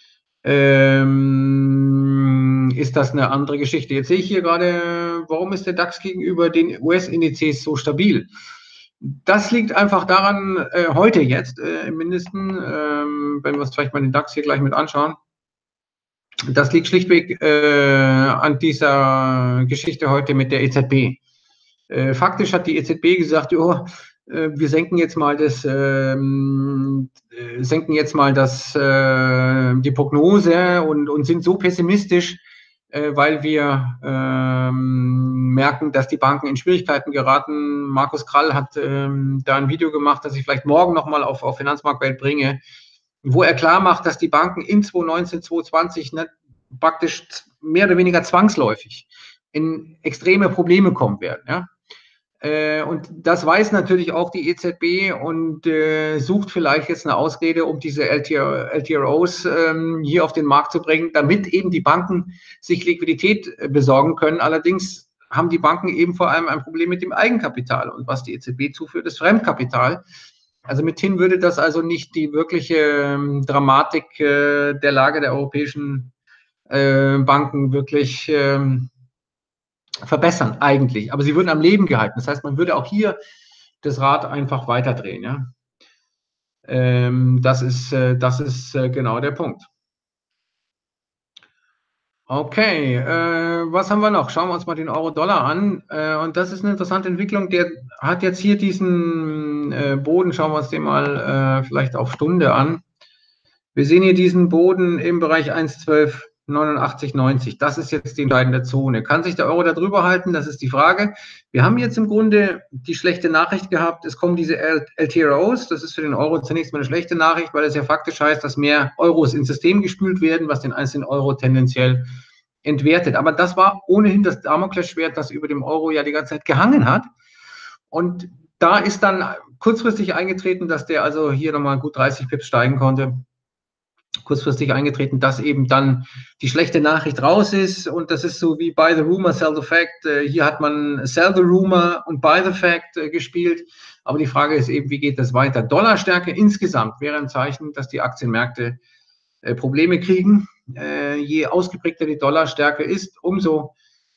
ähm, ist das eine andere Geschichte. Jetzt sehe ich hier gerade, warum ist der DAX gegenüber den U S-Indizes so stabil? Das liegt einfach daran, äh, heute jetzt äh, im Mindesten, ähm, wenn wir uns vielleicht mal den DAX hier gleich mit anschauen, das liegt schlichtweg äh, an dieser Geschichte heute mit der E Z B. Äh, faktisch hat die E Z B gesagt, oh, äh, wir senken jetzt mal das, ähm, äh, senken jetzt mal das, äh, die Prognose und, und sind so pessimistisch, äh, weil wir ähm, merken, dass die Banken in Schwierigkeiten geraten. Markus Krall hat ähm, da ein Video gemacht, das ich vielleicht morgen nochmal auf, auf Finanzmarktwelt bringe, wo er klar macht, dass die Banken in zweitausendneunzehn, zweitausendzwanzig ne, praktisch mehr oder weniger zwangsläufig in extreme Probleme kommen werden. Ja? Äh, und das weiß natürlich auch die E Z B und äh, sucht vielleicht jetzt eine Ausrede, um diese L T R Os ähm, hier auf den Markt zu bringen, damit eben die Banken sich Liquidität äh, besorgen können. Allerdings haben die Banken eben vor allem ein Problem mit dem Eigenkapital. Und was die E Z B zuführt, ist Fremdkapital. Also mithin würde das also nicht die wirkliche ähm, Dramatik äh, der Lage der europäischen äh, Banken wirklich ähm, verbessern eigentlich, aber sie würden am Leben gehalten. Das heißt, man würde auch hier das Rad einfach weiterdrehen. Ja? Ähm, das ist, äh, das ist äh, genau der Punkt. Okay, äh, was haben wir noch? Schauen wir uns mal den Euro-Dollar an. Äh, und das ist eine interessante Entwicklung. Der hat jetzt hier diesen äh, Boden, schauen wir uns den mal äh, vielleicht auf Stunde an. Wir sehen hier diesen Boden im Bereich eins Komma zwölf neunundachtzig neunzig. Das ist jetzt die entscheidende Zone. Kann sich der Euro da drüber halten? Das ist die Frage. Wir haben jetzt im Grunde die schlechte Nachricht gehabt, es kommen diese L T R Os. Das ist für den Euro zunächst mal eine schlechte Nachricht, weil es ja faktisch heißt, dass mehr Euros ins System gespült werden, was den einzelnen Euro tendenziell entwertet. Aber das war ohnehin das Damoklesschwert, das über dem Euro ja die ganze Zeit gehangen hat. Und da ist dann kurzfristig eingetreten, dass der also hier nochmal gut dreißig Pips steigen konnte. Kurzfristig eingetreten, dass eben dann die schlechte Nachricht raus ist und das ist so wie buy the rumor, sell the fact. Hier hat man sell the rumor und buy the fact gespielt, aber die Frage ist eben, wie geht das weiter? Dollarstärke insgesamt wäre ein Zeichen, dass die Aktienmärkte äh, Probleme kriegen. Äh, je ausgeprägter die Dollarstärke ist, umso,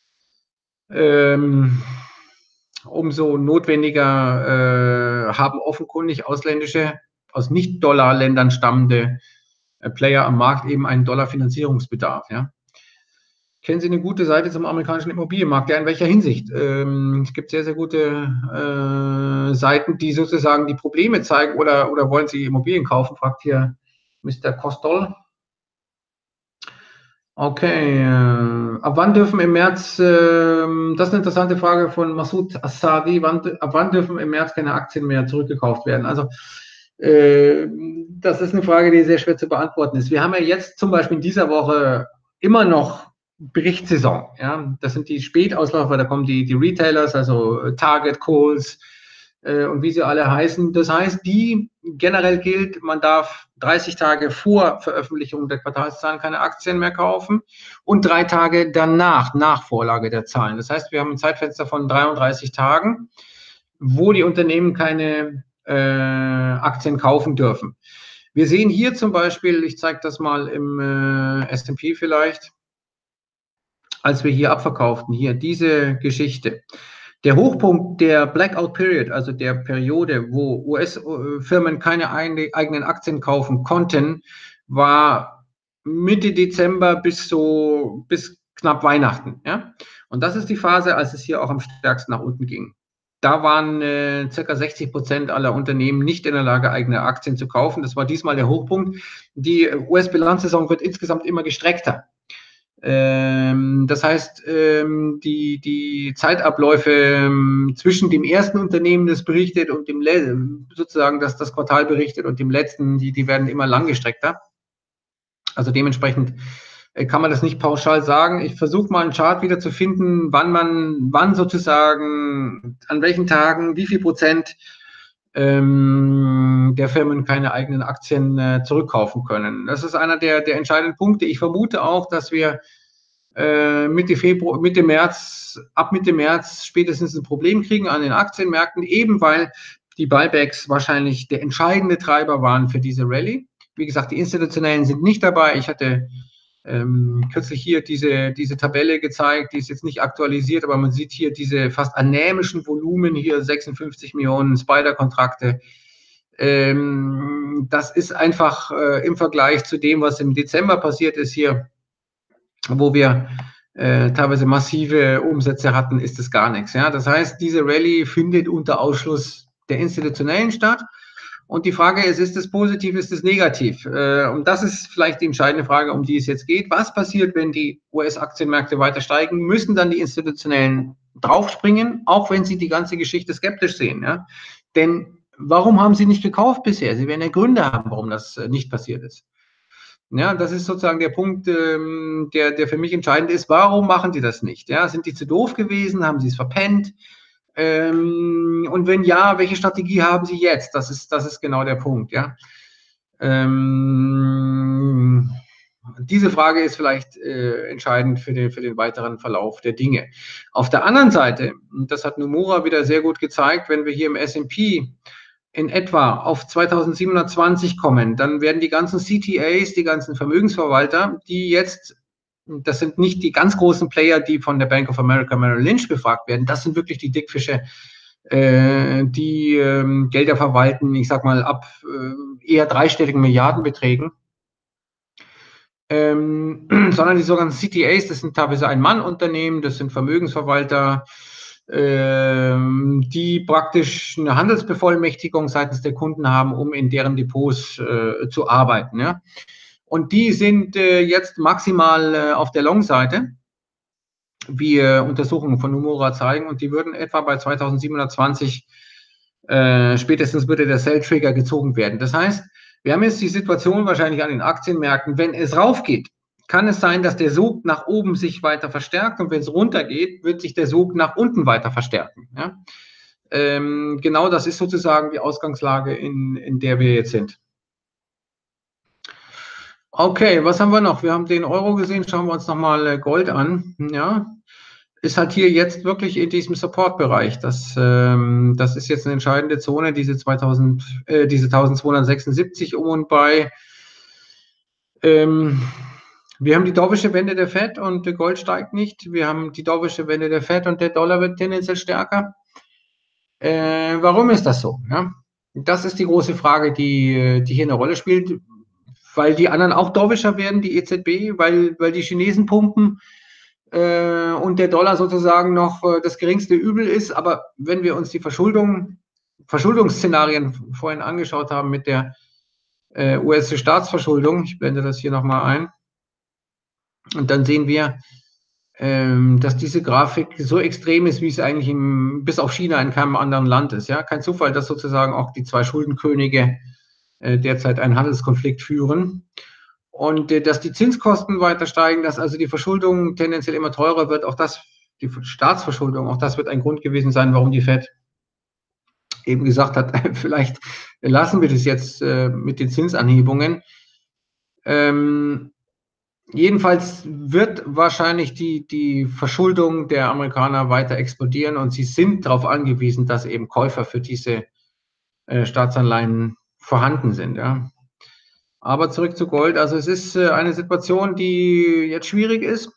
ähm, umso notwendiger äh, haben offenkundig ausländische, aus Nicht-Dollar-Ländern stammende äh, Player am Markt eben einen Dollar-Finanzierungsbedarf. Ja. Kennen Sie eine gute Seite zum amerikanischen Immobilienmarkt? Ja, in welcher Hinsicht? Ähm, es gibt sehr, sehr gute äh, Seiten, die sozusagen die Probleme zeigen. Oder, oder wollen Sie Immobilien kaufen? Fragt hier Mister Kostol. Okay. Äh, ab wann dürfen im März, äh, das ist eine interessante Frage von Masoud Assadi, wann, ab wann dürfen im März keine Aktien mehr zurückgekauft werden? Also, äh, das ist eine Frage, die sehr schwer zu beantworten ist. Wir haben ja jetzt zum Beispiel in dieser Woche immer noch Berichtssaison. Ja? Das sind die Spätausläufer, da kommen die, die Retailers, also Target, Kohl's äh, und wie sie alle heißen. Das heißt, die generell gilt, man darf dreißig Tage vor Veröffentlichung der Quartalszahlen keine Aktien mehr kaufen und drei Tage danach, nach Vorlage der Zahlen. Das heißt, wir haben ein Zeitfenster von dreiunddreißig Tagen, wo die Unternehmen keine äh, Aktien kaufen dürfen. Wir sehen hier zum Beispiel, ich zeige das mal im äh, S und P vielleicht, als wir hier abverkauften, hier diese Geschichte. Der Hochpunkt der Blackout Period, also der Periode, wo U S-Firmen keine eigenen Aktien kaufen konnten, war Mitte Dezember bis so bis knapp Weihnachten. Ja? Und das ist die Phase, als es hier auch am stärksten nach unten ging. Da waren äh, ca. sechzig Prozent aller Unternehmen nicht in der Lage, eigene Aktien zu kaufen. Das war diesmal der Hochpunkt. Die U S-Bilanzsaison wird insgesamt immer gestreckter. Ähm, das heißt, ähm, die, die Zeitabläufe ähm, zwischen dem ersten Unternehmen, das berichtet, und dem sozusagen, dass das Quartal berichtet, und dem letzten, die, die werden immer langgestreckter. Also dementsprechend äh, kann man das nicht pauschal sagen. Ich versuche mal einen Chart wieder zu finden, wann man, wann sozusagen, an welchen Tagen, wie viel Prozent ähm, der Firmen keine eigenen Aktien äh, zurückkaufen können. Das ist einer der, der entscheidenden Punkte. Ich vermute auch, dass wir äh, Mitte Februar, Mitte März, ab Mitte März spätestens ein Problem kriegen an den Aktienmärkten, eben weil die Buybacks wahrscheinlich der entscheidende Treiber waren für diese Rallye. Wie gesagt, die Institutionellen sind nicht dabei. Ich hatte ähm, kürzlich hier diese, diese Tabelle gezeigt, die ist jetzt nicht aktualisiert, aber man sieht hier diese fast anämischen Volumen, hier sechsundfünfzig Millionen Spider-Kontrakte. Ähm, das ist einfach äh, im Vergleich zu dem, was im Dezember passiert ist hier, wo wir äh, teilweise massive Umsätze hatten, ist es gar nichts. Ja? Das heißt, diese Rallye findet unter Ausschluss der Institutionellen statt. Und die Frage ist, ist es positiv, ist es negativ? Äh, und das ist vielleicht die entscheidende Frage, um die es jetzt geht. Was passiert, wenn die U S-Aktienmärkte weiter steigen? Müssen dann die Institutionellen draufspringen, auch wenn sie die ganze Geschichte skeptisch sehen? Ja? Denn warum haben sie nicht gekauft bisher? Sie werden ja Gründe haben, warum das nicht passiert ist. Ja, das ist sozusagen der Punkt, ähm, der, der für mich entscheidend ist. Warum machen sie das nicht? Ja, sind die zu doof gewesen? Haben sie es verpennt? Ähm, und wenn ja, welche Strategie haben Sie jetzt? Das ist, das ist genau der Punkt. Ja? Ähm, diese Frage ist vielleicht äh, entscheidend für den, für den weiteren Verlauf der Dinge. Auf der anderen Seite, und das hat Nomura wieder sehr gut gezeigt, wenn wir hier im S und P in etwa auf zweitausendsiebenhundertzwanzig kommen, dann werden die ganzen C T As, die ganzen Vermögensverwalter, die jetzt, das sind nicht die ganz großen Player, die von der Bank of America Merrill Lynch befragt werden, das sind wirklich die Dickfische, äh, die äh, Gelder verwalten, ich sag mal, ab äh, eher dreistelligen Milliardenbeträgen. Ähm, sondern die sogenannten C T As, das sind teilweise Ein-Mann-Unternehmen, das sind Vermögensverwalter, ähm, die praktisch eine Handelsbevollmächtigung seitens der Kunden haben, um in deren Depots äh, zu arbeiten. Ja? Und die sind äh, jetzt maximal äh, auf der Long-Seite, wie äh, Untersuchungen von Nomura zeigen, und die würden etwa bei zweitausendsiebenhundertzwanzig äh, spätestens würde der Sell-Trigger gezogen werden. Das heißt, wir haben jetzt die Situation wahrscheinlich an den Aktienmärkten, wenn es raufgeht, kann es sein, dass der Sog nach oben sich weiter verstärkt, und wenn es runtergeht, wird sich der Sog nach unten weiter verstärken. Ja? Ähm, genau das ist sozusagen die Ausgangslage, in, in der wir jetzt sind. Okay, was haben wir noch? Wir haben den Euro gesehen, schauen wir uns nochmal Gold an. Ja, ist halt hier jetzt wirklich in diesem Support-Bereich. Das, ähm, das ist jetzt eine entscheidende Zone, diese, zweitausend, äh, diese eintausendzweihundertsechsundsiebzig um und bei. Ähm, wir haben die dovische Wende der Fed und der Gold steigt nicht. Wir haben die dovische Wende der Fed und der Dollar wird tendenziell stärker. Äh, warum ist das so? Ja? Das ist die große Frage, die, die hier eine Rolle spielt, weil die anderen auch dovischer werden, die E Z B, weil, weil die Chinesen pumpen äh, und der Dollar sozusagen noch äh, das geringste Übel ist. Aber wenn wir uns die Verschuldung, Verschuldungsszenarien vorhin angeschaut haben mit der äh, U S-Staatsverschuldung, ich blende das hier nochmal ein, und dann sehen wir, ähm, dass diese Grafik so extrem ist, wie es eigentlich im, bis auf China in keinem anderen Land ist. Ja? Kein Zufall, dass sozusagen auch die zwei Schuldenkönige äh, derzeit einen Handelskonflikt führen. Und äh, dass die Zinskosten weiter steigen, dass also die Verschuldung tendenziell immer teurer wird, auch das, die Staatsverschuldung, auch das wird ein Grund gewesen sein, warum die Fed eben gesagt hat, vielleicht lassen wir das jetzt äh, mit den Zinsanhebungen. Ähm, jedenfalls wird wahrscheinlich die, die Verschuldung der Amerikaner weiter explodieren und sie sind darauf angewiesen, dass eben Käufer für diese äh, Staatsanleihen vorhanden sind. Ja. Aber zurück zu Gold. Also es ist äh, eine Situation, die jetzt schwierig ist.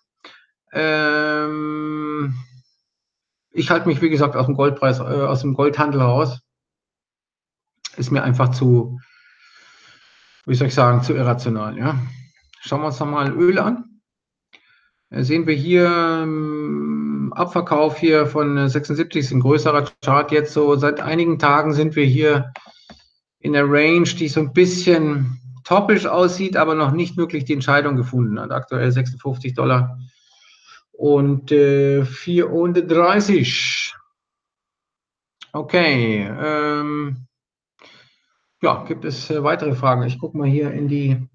Ähm, ich halte mich, wie gesagt, aus dem Goldpreis, äh, aus dem Goldhandel raus. Ist mir einfach zu, wie soll ich sagen, zu irrational. Ja. Schauen wir uns nochmal Öl an. Da sehen wir hier ähm, Abverkauf hier von sechsundsiebzig, ist ein größerer Chart jetzt so. Seit einigen Tagen sind wir hier in der Range, die so ein bisschen topisch aussieht, aber noch nicht wirklich die Entscheidung gefunden hat. Aktuell sechsundfünfzig Dollar und äh, vierunddreißig. Okay. Ähm, ja, gibt es äh, weitere Fragen? Ich gucke mal hier in die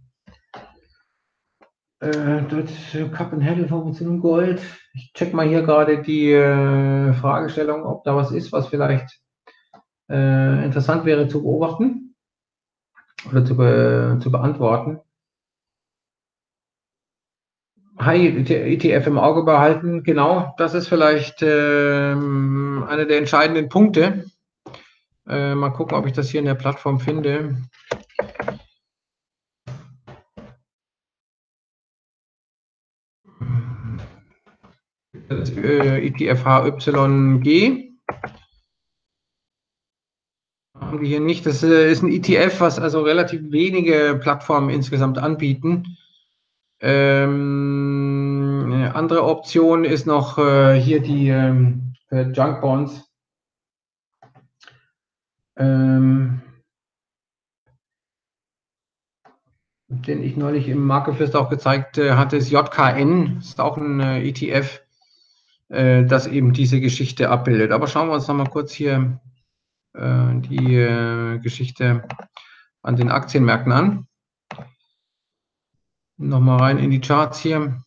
äh, Cup and Handle Formation Gold. Ich check mal hier gerade die äh, Fragestellung, ob da was ist, was vielleicht äh, interessant wäre zu beobachten oder zu, be zu beantworten. High E T F im Auge behalten, genau, das ist vielleicht ähm, einer der entscheidenden Punkte. Äh, mal gucken, ob ich das hier in der Plattform finde. Das, äh, E T F H Y G. Haben wir hier nicht. Das äh, ist ein E T F, was also relativ wenige Plattformen insgesamt anbieten. Ähm, eine andere Option ist noch äh, hier die ähm, Junk Bonds. Ähm, den ich neulich im Marketfest auch gezeigt äh, hatte, ist J K N. Das ist auch ein äh, E T F, äh, das eben diese Geschichte abbildet. Aber schauen wir uns noch mal kurz hier äh, die äh, Geschichte an den Aktienmärkten an. Nochmal rein in die Charts hier.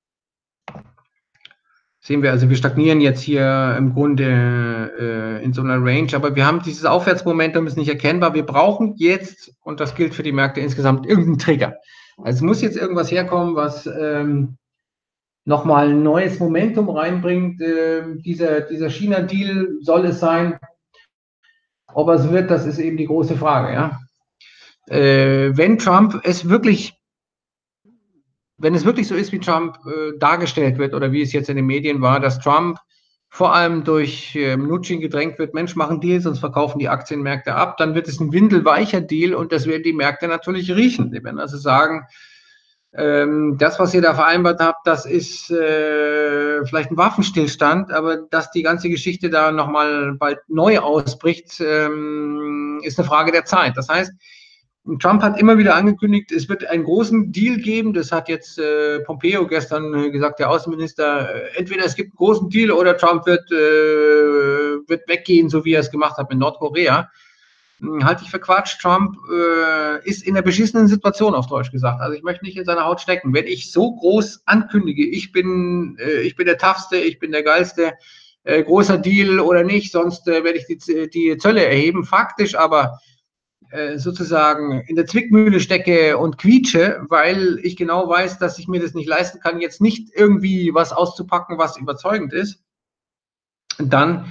Sehen wir also, wir stagnieren jetzt hier im Grunde äh, in so einer Range, aber wir haben dieses Aufwärtsmomentum ist nicht erkennbar. Wir brauchen jetzt, und das gilt für die Märkte insgesamt, irgendeinen Trigger. Also es muss jetzt irgendwas herkommen, was ähm, nochmal ein neues Momentum reinbringt. Äh, dieser dieser China-Deal soll es sein. Ob er es wird, das ist eben die große Frage. Ja? Äh, wenn Trump es wirklich Wenn es wirklich so ist, wie Trump äh, dargestellt wird oder wie es jetzt in den Medien war, dass Trump vor allem durch äh, Mnuchin gedrängt wird, Mensch, machen Deals, sonst verkaufen die Aktienmärkte ab, dann wird es ein windelweicher Deal und das werden die Märkte natürlich riechen. Die werden also sagen, ähm, das, was ihr da vereinbart habt, das ist äh, vielleicht ein Waffenstillstand, aber dass die ganze Geschichte da nochmal bald neu ausbricht, ähm, ist eine Frage der Zeit. Das heißt, Trump hat immer wieder angekündigt, es wird einen großen Deal geben. Das hat jetzt äh, Pompeo gestern äh, gesagt, der Außenminister. Äh, entweder es gibt einen großen Deal oder Trump wird, äh, wird weggehen, so wie er es gemacht hat mit Nordkorea. Hm, halte ich für Quatsch. Trump äh, ist in einer beschissenen Situation, auf Deutsch gesagt. Also ich möchte nicht in seiner Haut stecken. Wenn ich so groß ankündige, ich bin, äh, ich bin der Toughste, ich bin der Geilste, äh, großer Deal oder nicht, sonst äh, werde ich die, die Zölle erheben. Faktisch aber sozusagen in der Zwickmühle stecke und quietsche, weil ich genau weiß, dass ich mir das nicht leisten kann, jetzt nicht irgendwie was auszupacken, was überzeugend ist, dann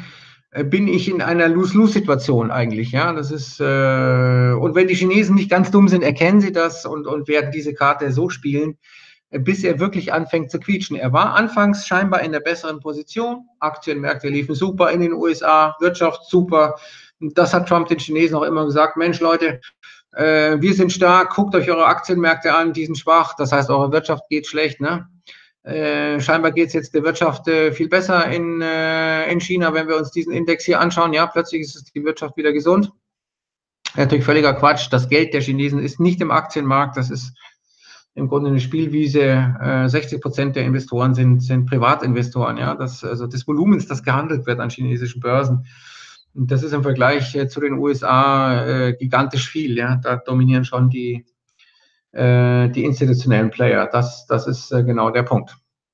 bin ich in einer Lose-Lose-Situation eigentlich. Ja, das ist, äh, und wenn die Chinesen nicht ganz dumm sind, erkennen sie das und, und werden diese Karte so spielen, bis er wirklich anfängt zu quietschen. Er war anfangs scheinbar in der besseren Position. Aktienmärkte liefen super in den U S A, Wirtschaft super. Das hat Trump den Chinesen auch immer gesagt, Mensch Leute, äh, wir sind stark, guckt euch eure Aktienmärkte an, die sind schwach, das heißt, eure Wirtschaft geht schlecht. Ne? Äh, scheinbar geht es jetzt der Wirtschaft äh, viel besser in, äh, in China, wenn wir uns diesen Index hier anschauen. Ja, plötzlich ist die Wirtschaft wieder gesund. Natürlich völliger Quatsch. Das Geld der Chinesen ist nicht im Aktienmarkt, das ist im Grunde eine Spielwiese. Äh, sechzig Prozent der Investoren sind, sind Privatinvestoren. Ja, das, also des Volumens, das gehandelt wird an chinesischen Börsen. Und das ist im Vergleich äh, zu den U S A äh, gigantisch viel. Ja, da dominieren schon die, äh, die institutionellen Player. Das, das ist äh, genau der Punkt.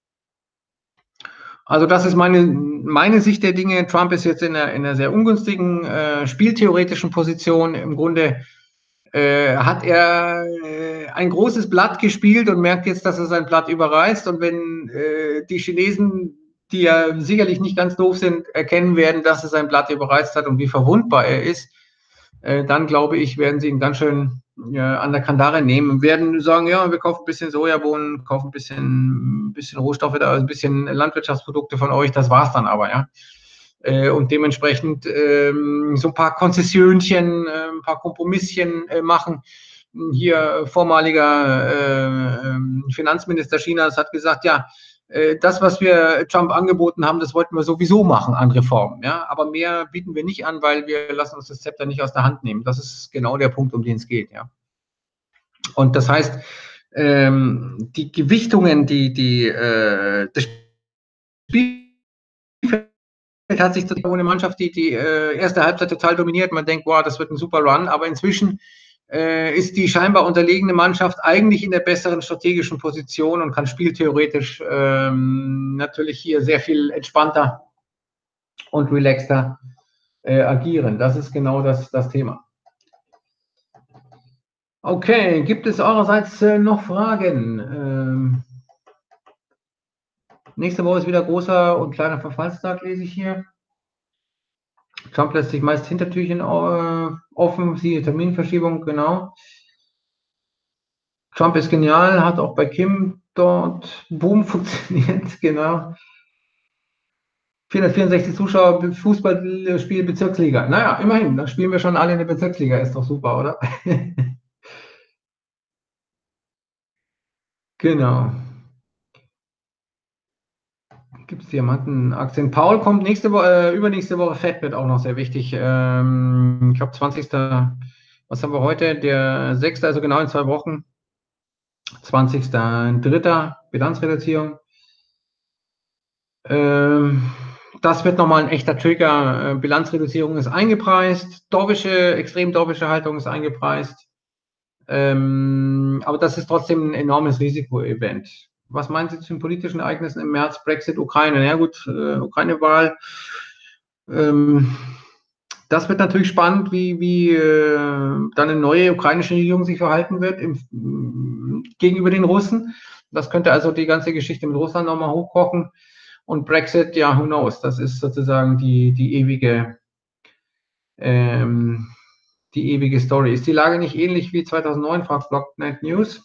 Also das ist meine, meine Sicht der Dinge. Trump ist jetzt in einer, in einer sehr ungünstigen äh, spieltheoretischen Position. Im Grunde äh, hat er äh, ein großes Blatt gespielt und merkt jetzt, dass er sein Blatt überreißt. Und wenn äh, die Chinesen, die ja sicherlich nicht ganz doof sind, erkennen werden, dass er sein Blatt überreißt hat und wie verwundbar er ist, äh, dann glaube ich, werden sie ihn ganz schön äh, an der Kandare nehmen und werden sagen, ja, wir kaufen ein bisschen Sojabohnen, kaufen ein bisschen, ein bisschen Rohstoffe, da, ein bisschen Landwirtschaftsprodukte von euch, das war's dann aber, ja. Äh, und dementsprechend ähm, so ein paar Konzessionchen, äh, ein paar Kompromisschen äh, machen. Hier vormaliger äh, Finanzminister Chinas hat gesagt, ja, äh, das, was wir Trump angeboten haben, das wollten wir sowieso machen an Reformen. Ja? Aber mehr bieten wir nicht an, weil wir lassen uns das Zepter nicht aus der Hand nehmen. Das ist genau der Punkt, um den es geht. Ja? Und das heißt, ähm, die Gewichtungen, die, die äh, das Spielfeld hat sich total ohne Mannschaft die, die äh, erste Halbzeit total dominiert. Man denkt, wow, das wird ein super Run, aber inzwischen äh, ist die scheinbar unterlegene Mannschaft eigentlich in der besseren strategischen Position und kann spieltheoretisch ähm, natürlich hier sehr viel entspannter und relaxter äh, agieren. Das ist genau das, das Thema. Okay, gibt es eurerseits äh, noch Fragen? Ähm, nächste Woche ist wieder großer und kleiner Verfallstag, lese ich hier. Trump lässt sich meist Hintertürchen äh, offen, siehe Terminverschiebung, genau. Trump ist genial, hat auch bei Kim dort Boom funktioniert, genau. vierhundertvierundsechzig Zuschauer, Fußballspiel Bezirksliga. Naja, immerhin, dann spielen wir schon alle in der Bezirksliga, ist doch super, oder? Genau. Gibt es Diamantenaktien? Paul kommt nächste Woche, äh, übernächste Woche. Fett wird auch noch sehr wichtig. Ähm, ich glaube, zwanzigster Was haben wir heute? Der sechste also genau in zwei Wochen. zwanzigster dritter Bilanzreduzierung. Ähm, das wird nochmal ein echter Trigger. Äh, Bilanzreduzierung ist eingepreist. Dovische, extrem dovische Haltung ist eingepreist. Ähm, aber das ist trotzdem ein enormes Risiko-Event. Was meinen Sie zu den politischen Ereignissen im März? Brexit, Ukraine? Ja gut, äh, Ukraine-Wahl. Ähm, das wird natürlich spannend, wie, wie äh, dann eine neue ukrainische Regierung sich verhalten wird im, gegenüber den Russen. Das könnte also die ganze Geschichte mit Russland nochmal hochkochen. Und Brexit, ja, who knows? Das ist sozusagen die, die ewige ähm, die ewige Story. Ist die Lage nicht ähnlich wie zweitausendneun, fragt Blocknet News?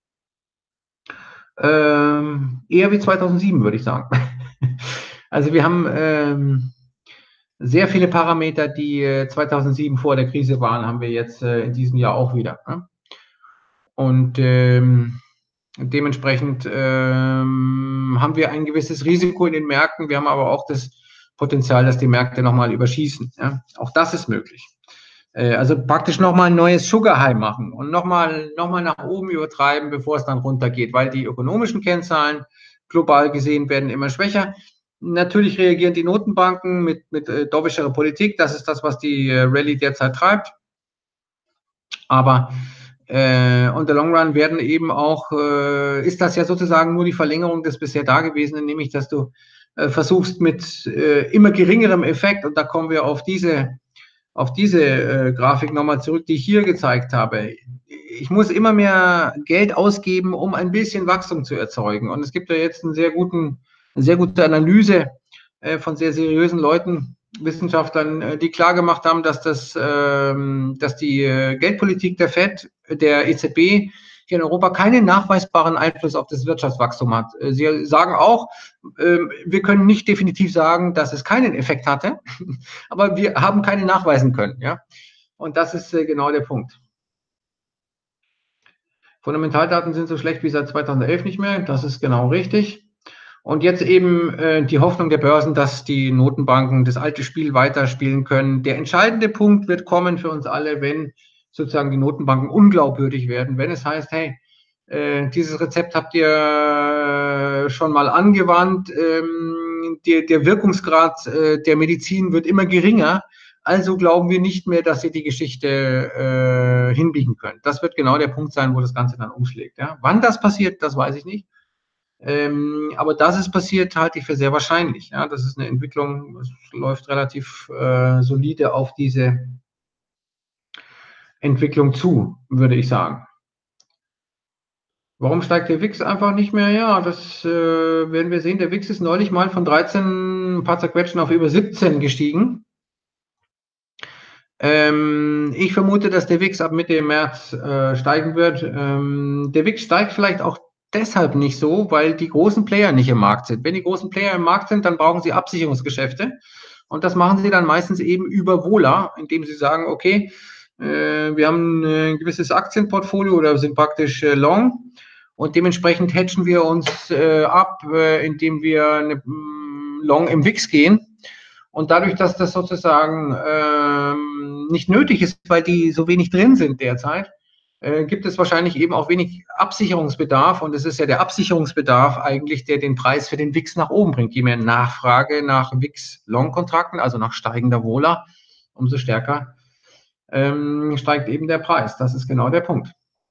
Ähm, eher wie zweitausendsieben, würde ich sagen. Also wir haben ähm, sehr viele Parameter, die äh, zweitausendsieben vor der Krise waren, haben wir jetzt äh, in diesem Jahr auch wieder. Ne? Und ähm, dementsprechend ähm, haben wir ein gewisses Risiko in den Märkten. Wir haben aber auch das Potenzial, dass die Märkte nochmal überschießen. Ja? Auch das ist möglich. Also praktisch nochmal ein neues Sugar High machen und nochmal noch mal nach oben übertreiben, bevor es dann runtergeht, weil die ökonomischen Kennzahlen global gesehen werden immer schwächer. Natürlich reagieren die Notenbanken mit, mit äh, dovischerer Politik, das ist das, was die äh, Rallye derzeit treibt. Aber äh, on the long run werden eben auch, äh, ist das ja sozusagen nur die Verlängerung des bisher Dagewesenen, nämlich dass du äh, versuchst mit äh, immer geringerem Effekt, und da kommen wir auf diese auf diese äh, Grafik nochmal zurück, die ich hier gezeigt habe. Ich muss immer mehr Geld ausgeben, um ein bisschen Wachstum zu erzeugen. Und es gibt ja jetzt einen sehr guten, eine sehr gute Analyse äh, von sehr seriösen Leuten, Wissenschaftlern, äh, die klar gemacht haben, dass, das, ähm, dass die äh, Geldpolitik der Fed, der E Z B hier in Europa keinen nachweisbaren Einfluss auf das Wirtschaftswachstum hat. Äh, Sie sagen auch, äh, wir können nicht definitiv sagen, dass es keinen Effekt hatte, aber wir haben keine nachweisen können. Ja? Und das ist äh, genau der Punkt. Fundamentaldaten sind so schlecht wie seit zweitausendelf nicht mehr, das ist genau richtig. Und jetzt eben äh, die Hoffnung der Börsen, dass die Notenbanken das alte Spiel weiterspielen können. Der entscheidende Punkt wird kommen für uns alle, wenn sozusagen die Notenbanken unglaubwürdig werden, wenn es heißt, hey, äh, dieses Rezept habt ihr schon mal angewandt, ähm, der, der Wirkungsgrad äh, der Medizin wird immer geringer, also glauben wir nicht mehr, dass ihr die Geschichte äh, hinbiegen könnt. Das wird genau der Punkt sein, wo das Ganze dann umschlägt. Ja? Wann das passiert, das weiß ich nicht. Ähm, aber dass es passiert, halte ich für sehr wahrscheinlich. Ja, das ist eine Entwicklung, es läuft relativ äh, solide auf diese Entwicklung zu, würde ich sagen. Warum steigt der W I X einfach nicht mehr? Ja, das äh, werden wir sehen. Der W I X ist neulich mal von dreizehn, ein paar zerquetschen, auf über siebzehn gestiegen. Ähm, ich vermute, dass der W I X ab Mitte März äh, steigen wird. Ähm, der W I X steigt vielleicht auch deshalb nicht so, weil die großen Player nicht im Markt sind. Wenn die großen Player im Markt sind, dann brauchen sie Absicherungsgeschäfte. Und das machen sie dann meistens eben über Vola, indem sie sagen, okay, äh, wir haben ein gewisses Aktienportfolio oder sind praktisch äh, long und dementsprechend hedgen wir uns äh, ab, äh, indem wir eine, mh, long im W I X gehen. Und dadurch, dass das sozusagen ähm, nicht nötig ist, weil die so wenig drin sind derzeit, äh, gibt es wahrscheinlich eben auch wenig Absicherungsbedarf. Und es ist ja der Absicherungsbedarf eigentlich, der den Preis für den W I X nach oben bringt. Je mehr Nachfrage nach W I X-Long-Kontrakten, also nach steigender Vola, umso stärker ähm, steigt eben der Preis. Das ist genau der Punkt.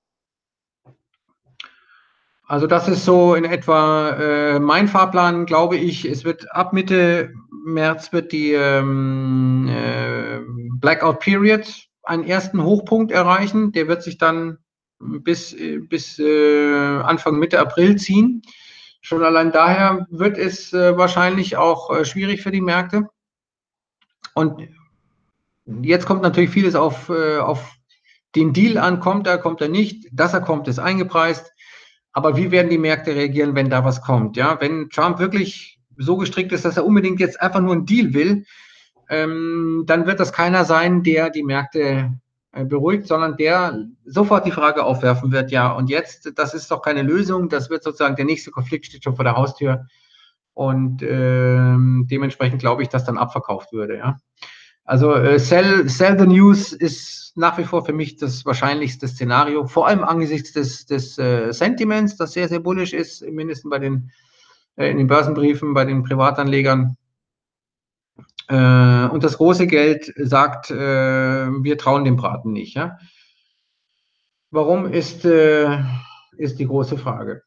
Also das ist so in etwa äh, mein Fahrplan, glaube ich. Es wird ab Mitte März wird die ähm, äh, Blackout Period einen ersten Hochpunkt erreichen. Der wird sich dann bis, bis äh, Anfang Mitte April ziehen. Schon allein daher wird es äh, wahrscheinlich auch äh, schwierig für die Märkte. Und jetzt kommt natürlich vieles auf, äh, auf den Deal an. Kommt er, kommt er nicht? Dass er kommt, ist eingepreist. Aber wie werden die Märkte reagieren, wenn da was kommt? Ja, wenn Trump wirklich so gestrickt ist, dass er unbedingt jetzt einfach nur einen Deal will, ähm, dann wird das keiner sein, der die Märkte äh, beruhigt, sondern der sofort die Frage aufwerfen wird, ja, und jetzt, das ist doch keine Lösung, das wird sozusagen, der nächste Konflikt steht schon vor der Haustür und ähm, dementsprechend glaube ich, dass dann abverkauft würde, ja. Also äh, sell, sell the news ist nach wie vor für mich das wahrscheinlichste Szenario, vor allem angesichts des, des äh, Sentiments, das sehr, sehr bullisch ist, mindestens bei den, äh, in den Börsenbriefen, bei den Privatanlegern. Äh, und das große Geld sagt, äh, wir trauen dem Braten nicht. Ja? Warum ist, äh, ist die große Frage.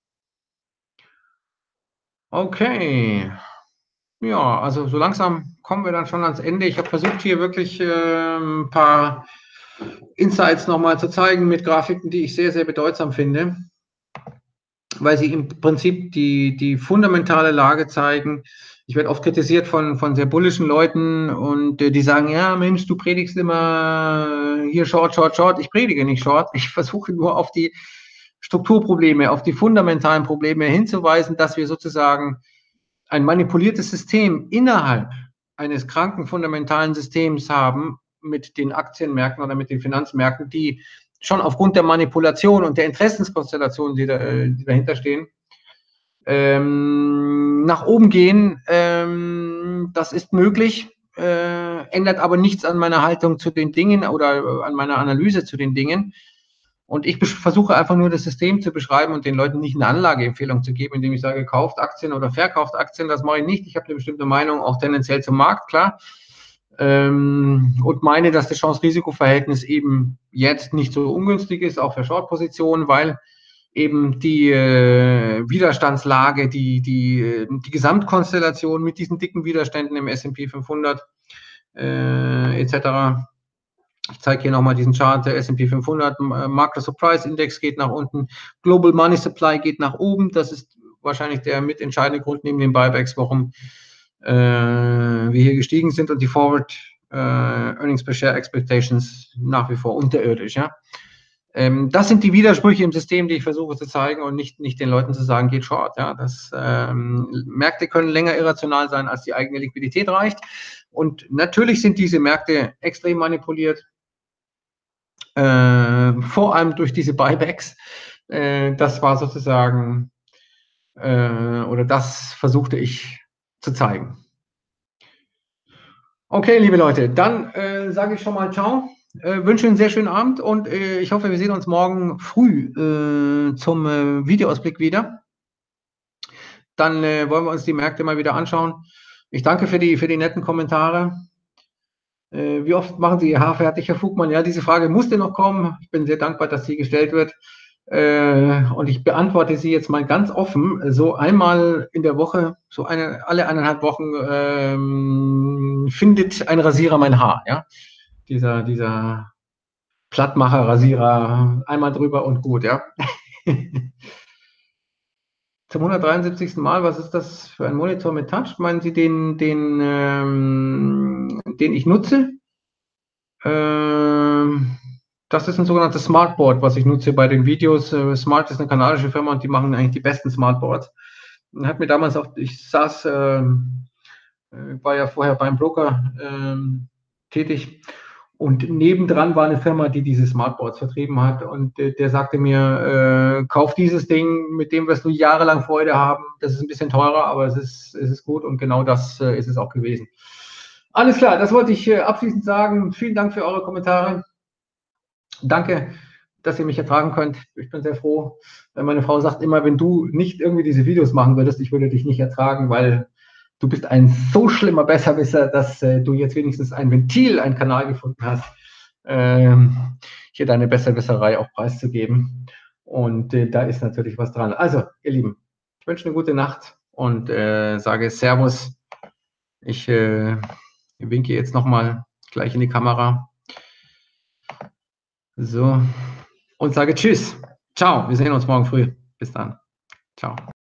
Okay. Ja, also so langsam kommen wir dann schon ans Ende. Ich habe versucht, hier wirklich äh, ein paar Insights nochmal zu zeigen mit Grafiken, die ich sehr, sehr bedeutsam finde, weil sie im Prinzip die, die fundamentale Lage zeigen. Ich werde oft kritisiert von, von sehr bullischen Leuten und äh, die sagen, ja Mensch, du predigst immer hier Short, Short, Short. Ich predige nicht Short. Ich versuche nur auf die Strukturprobleme, auf die fundamentalen Probleme hinzuweisen, dass wir sozusagen ein manipuliertes System innerhalb eines kranken fundamentalen Systems haben mit den Aktienmärkten oder mit den Finanzmärkten, die schon aufgrund der Manipulation und der Interessenskonstellationen, die, da, die dahinter stehen, ähm, nach oben gehen. Ähm, das ist möglich, äh, ändert aber nichts an meiner Haltung zu den Dingen oder an meiner Analyse zu den Dingen. Und ich versuche einfach nur das System zu beschreiben und den Leuten nicht eine Anlageempfehlung zu geben, indem ich sage, kauft Aktien oder verkauft Aktien. Das mache ich nicht. Ich habe eine bestimmte Meinung, auch tendenziell zum Markt, klar. Ähm, und meine, dass das Chance-Risiko-Verhältnis eben jetzt nicht so ungünstig ist, auch für Short-Positionen, weil eben die äh, Widerstandslage, die, die, die Gesamtkonstellation mit diesen dicken Widerständen im S und P fünfhundert äh, et cetera. Ich zeige hier nochmal diesen Chart, der S und P fünfhundert, Market Surprise Index geht nach unten, Global Money Supply geht nach oben. Das ist wahrscheinlich der mitentscheidende Grund neben den Buybacks, warum äh, wir hier gestiegen sind und die Forward äh, Earnings per Share Expectations nach wie vor unterirdisch. Ja? Ähm, das sind die Widersprüche im System, die ich versuche zu zeigen und nicht, nicht den Leuten zu sagen, geht short. Ja? Das, ähm, Märkte können länger irrational sein, als die eigene Liquidität reicht. Und natürlich sind diese Märkte extrem manipuliert, äh, vor allem durch diese Buybacks. Äh, das war sozusagen, äh, oder das versuchte ich zu zeigen. Okay, liebe Leute, dann äh, sage ich schon mal ciao, äh, wünsche einen sehr schönen Abend und äh, ich hoffe, wir sehen uns morgen früh äh, zum äh, Videoausblick wieder. Dann äh, wollen wir uns die Märkte mal wieder anschauen. Ich danke für die, für die netten Kommentare. Äh, wie oft machen Sie Ihr Haar fertig, Herr Fugmann? Ja, diese Frage musste noch kommen. Ich bin sehr dankbar, dass sie gestellt wird. Äh, und ich beantworte sie jetzt mal ganz offen. So einmal in der Woche, so eine, alle eineinhalb Wochen ähm, findet ein Rasierer mein Haar. Ja? Dieser, dieser Plattmacher, Rasierer, einmal drüber und gut. Ja? Zum hundertdreiundsiebzigsten Mal, was ist das für ein Monitor mit Touch? Meinen Sie den, den, ähm, den ich nutze? Ähm, das ist ein sogenanntes Smartboard, was ich nutze bei den Videos. Äh, Smart ist eine kanadische Firma und die machen eigentlich die besten Smartboards. Hat mir damals auch, ich saß, ähm, äh, war ja vorher beim Broker ähm, tätig und nebendran war eine Firma, die diese Smartboards vertrieben hat und äh, der sagte mir, äh, kauf dieses Ding, mit dem wirst du jahrelang Freude haben. Das ist ein bisschen teurer, aber es ist, es ist gut und genau das äh, ist es auch gewesen. Alles klar, das wollte ich äh, abschließend sagen. Vielen Dank für eure Kommentare. Danke, dass ihr mich ertragen könnt. Ich bin sehr froh. Meine Frau sagt immer, wenn du nicht irgendwie diese Videos machen würdest, ich würde dich nicht ertragen, weil du bist ein so schlimmer Besserwisser, dass äh, du jetzt wenigstens ein Ventil, einen Kanal gefunden hast, ähm, hier deine Besserwisserei auch preiszugeben. Und äh, da ist natürlich was dran. Also, ihr Lieben, ich wünsche eine gute Nacht und äh, sage Servus. Ich äh, winke jetzt nochmal gleich in die Kamera. So. Und sage Tschüss. Ciao. Wir sehen uns morgen früh. Bis dann. Ciao.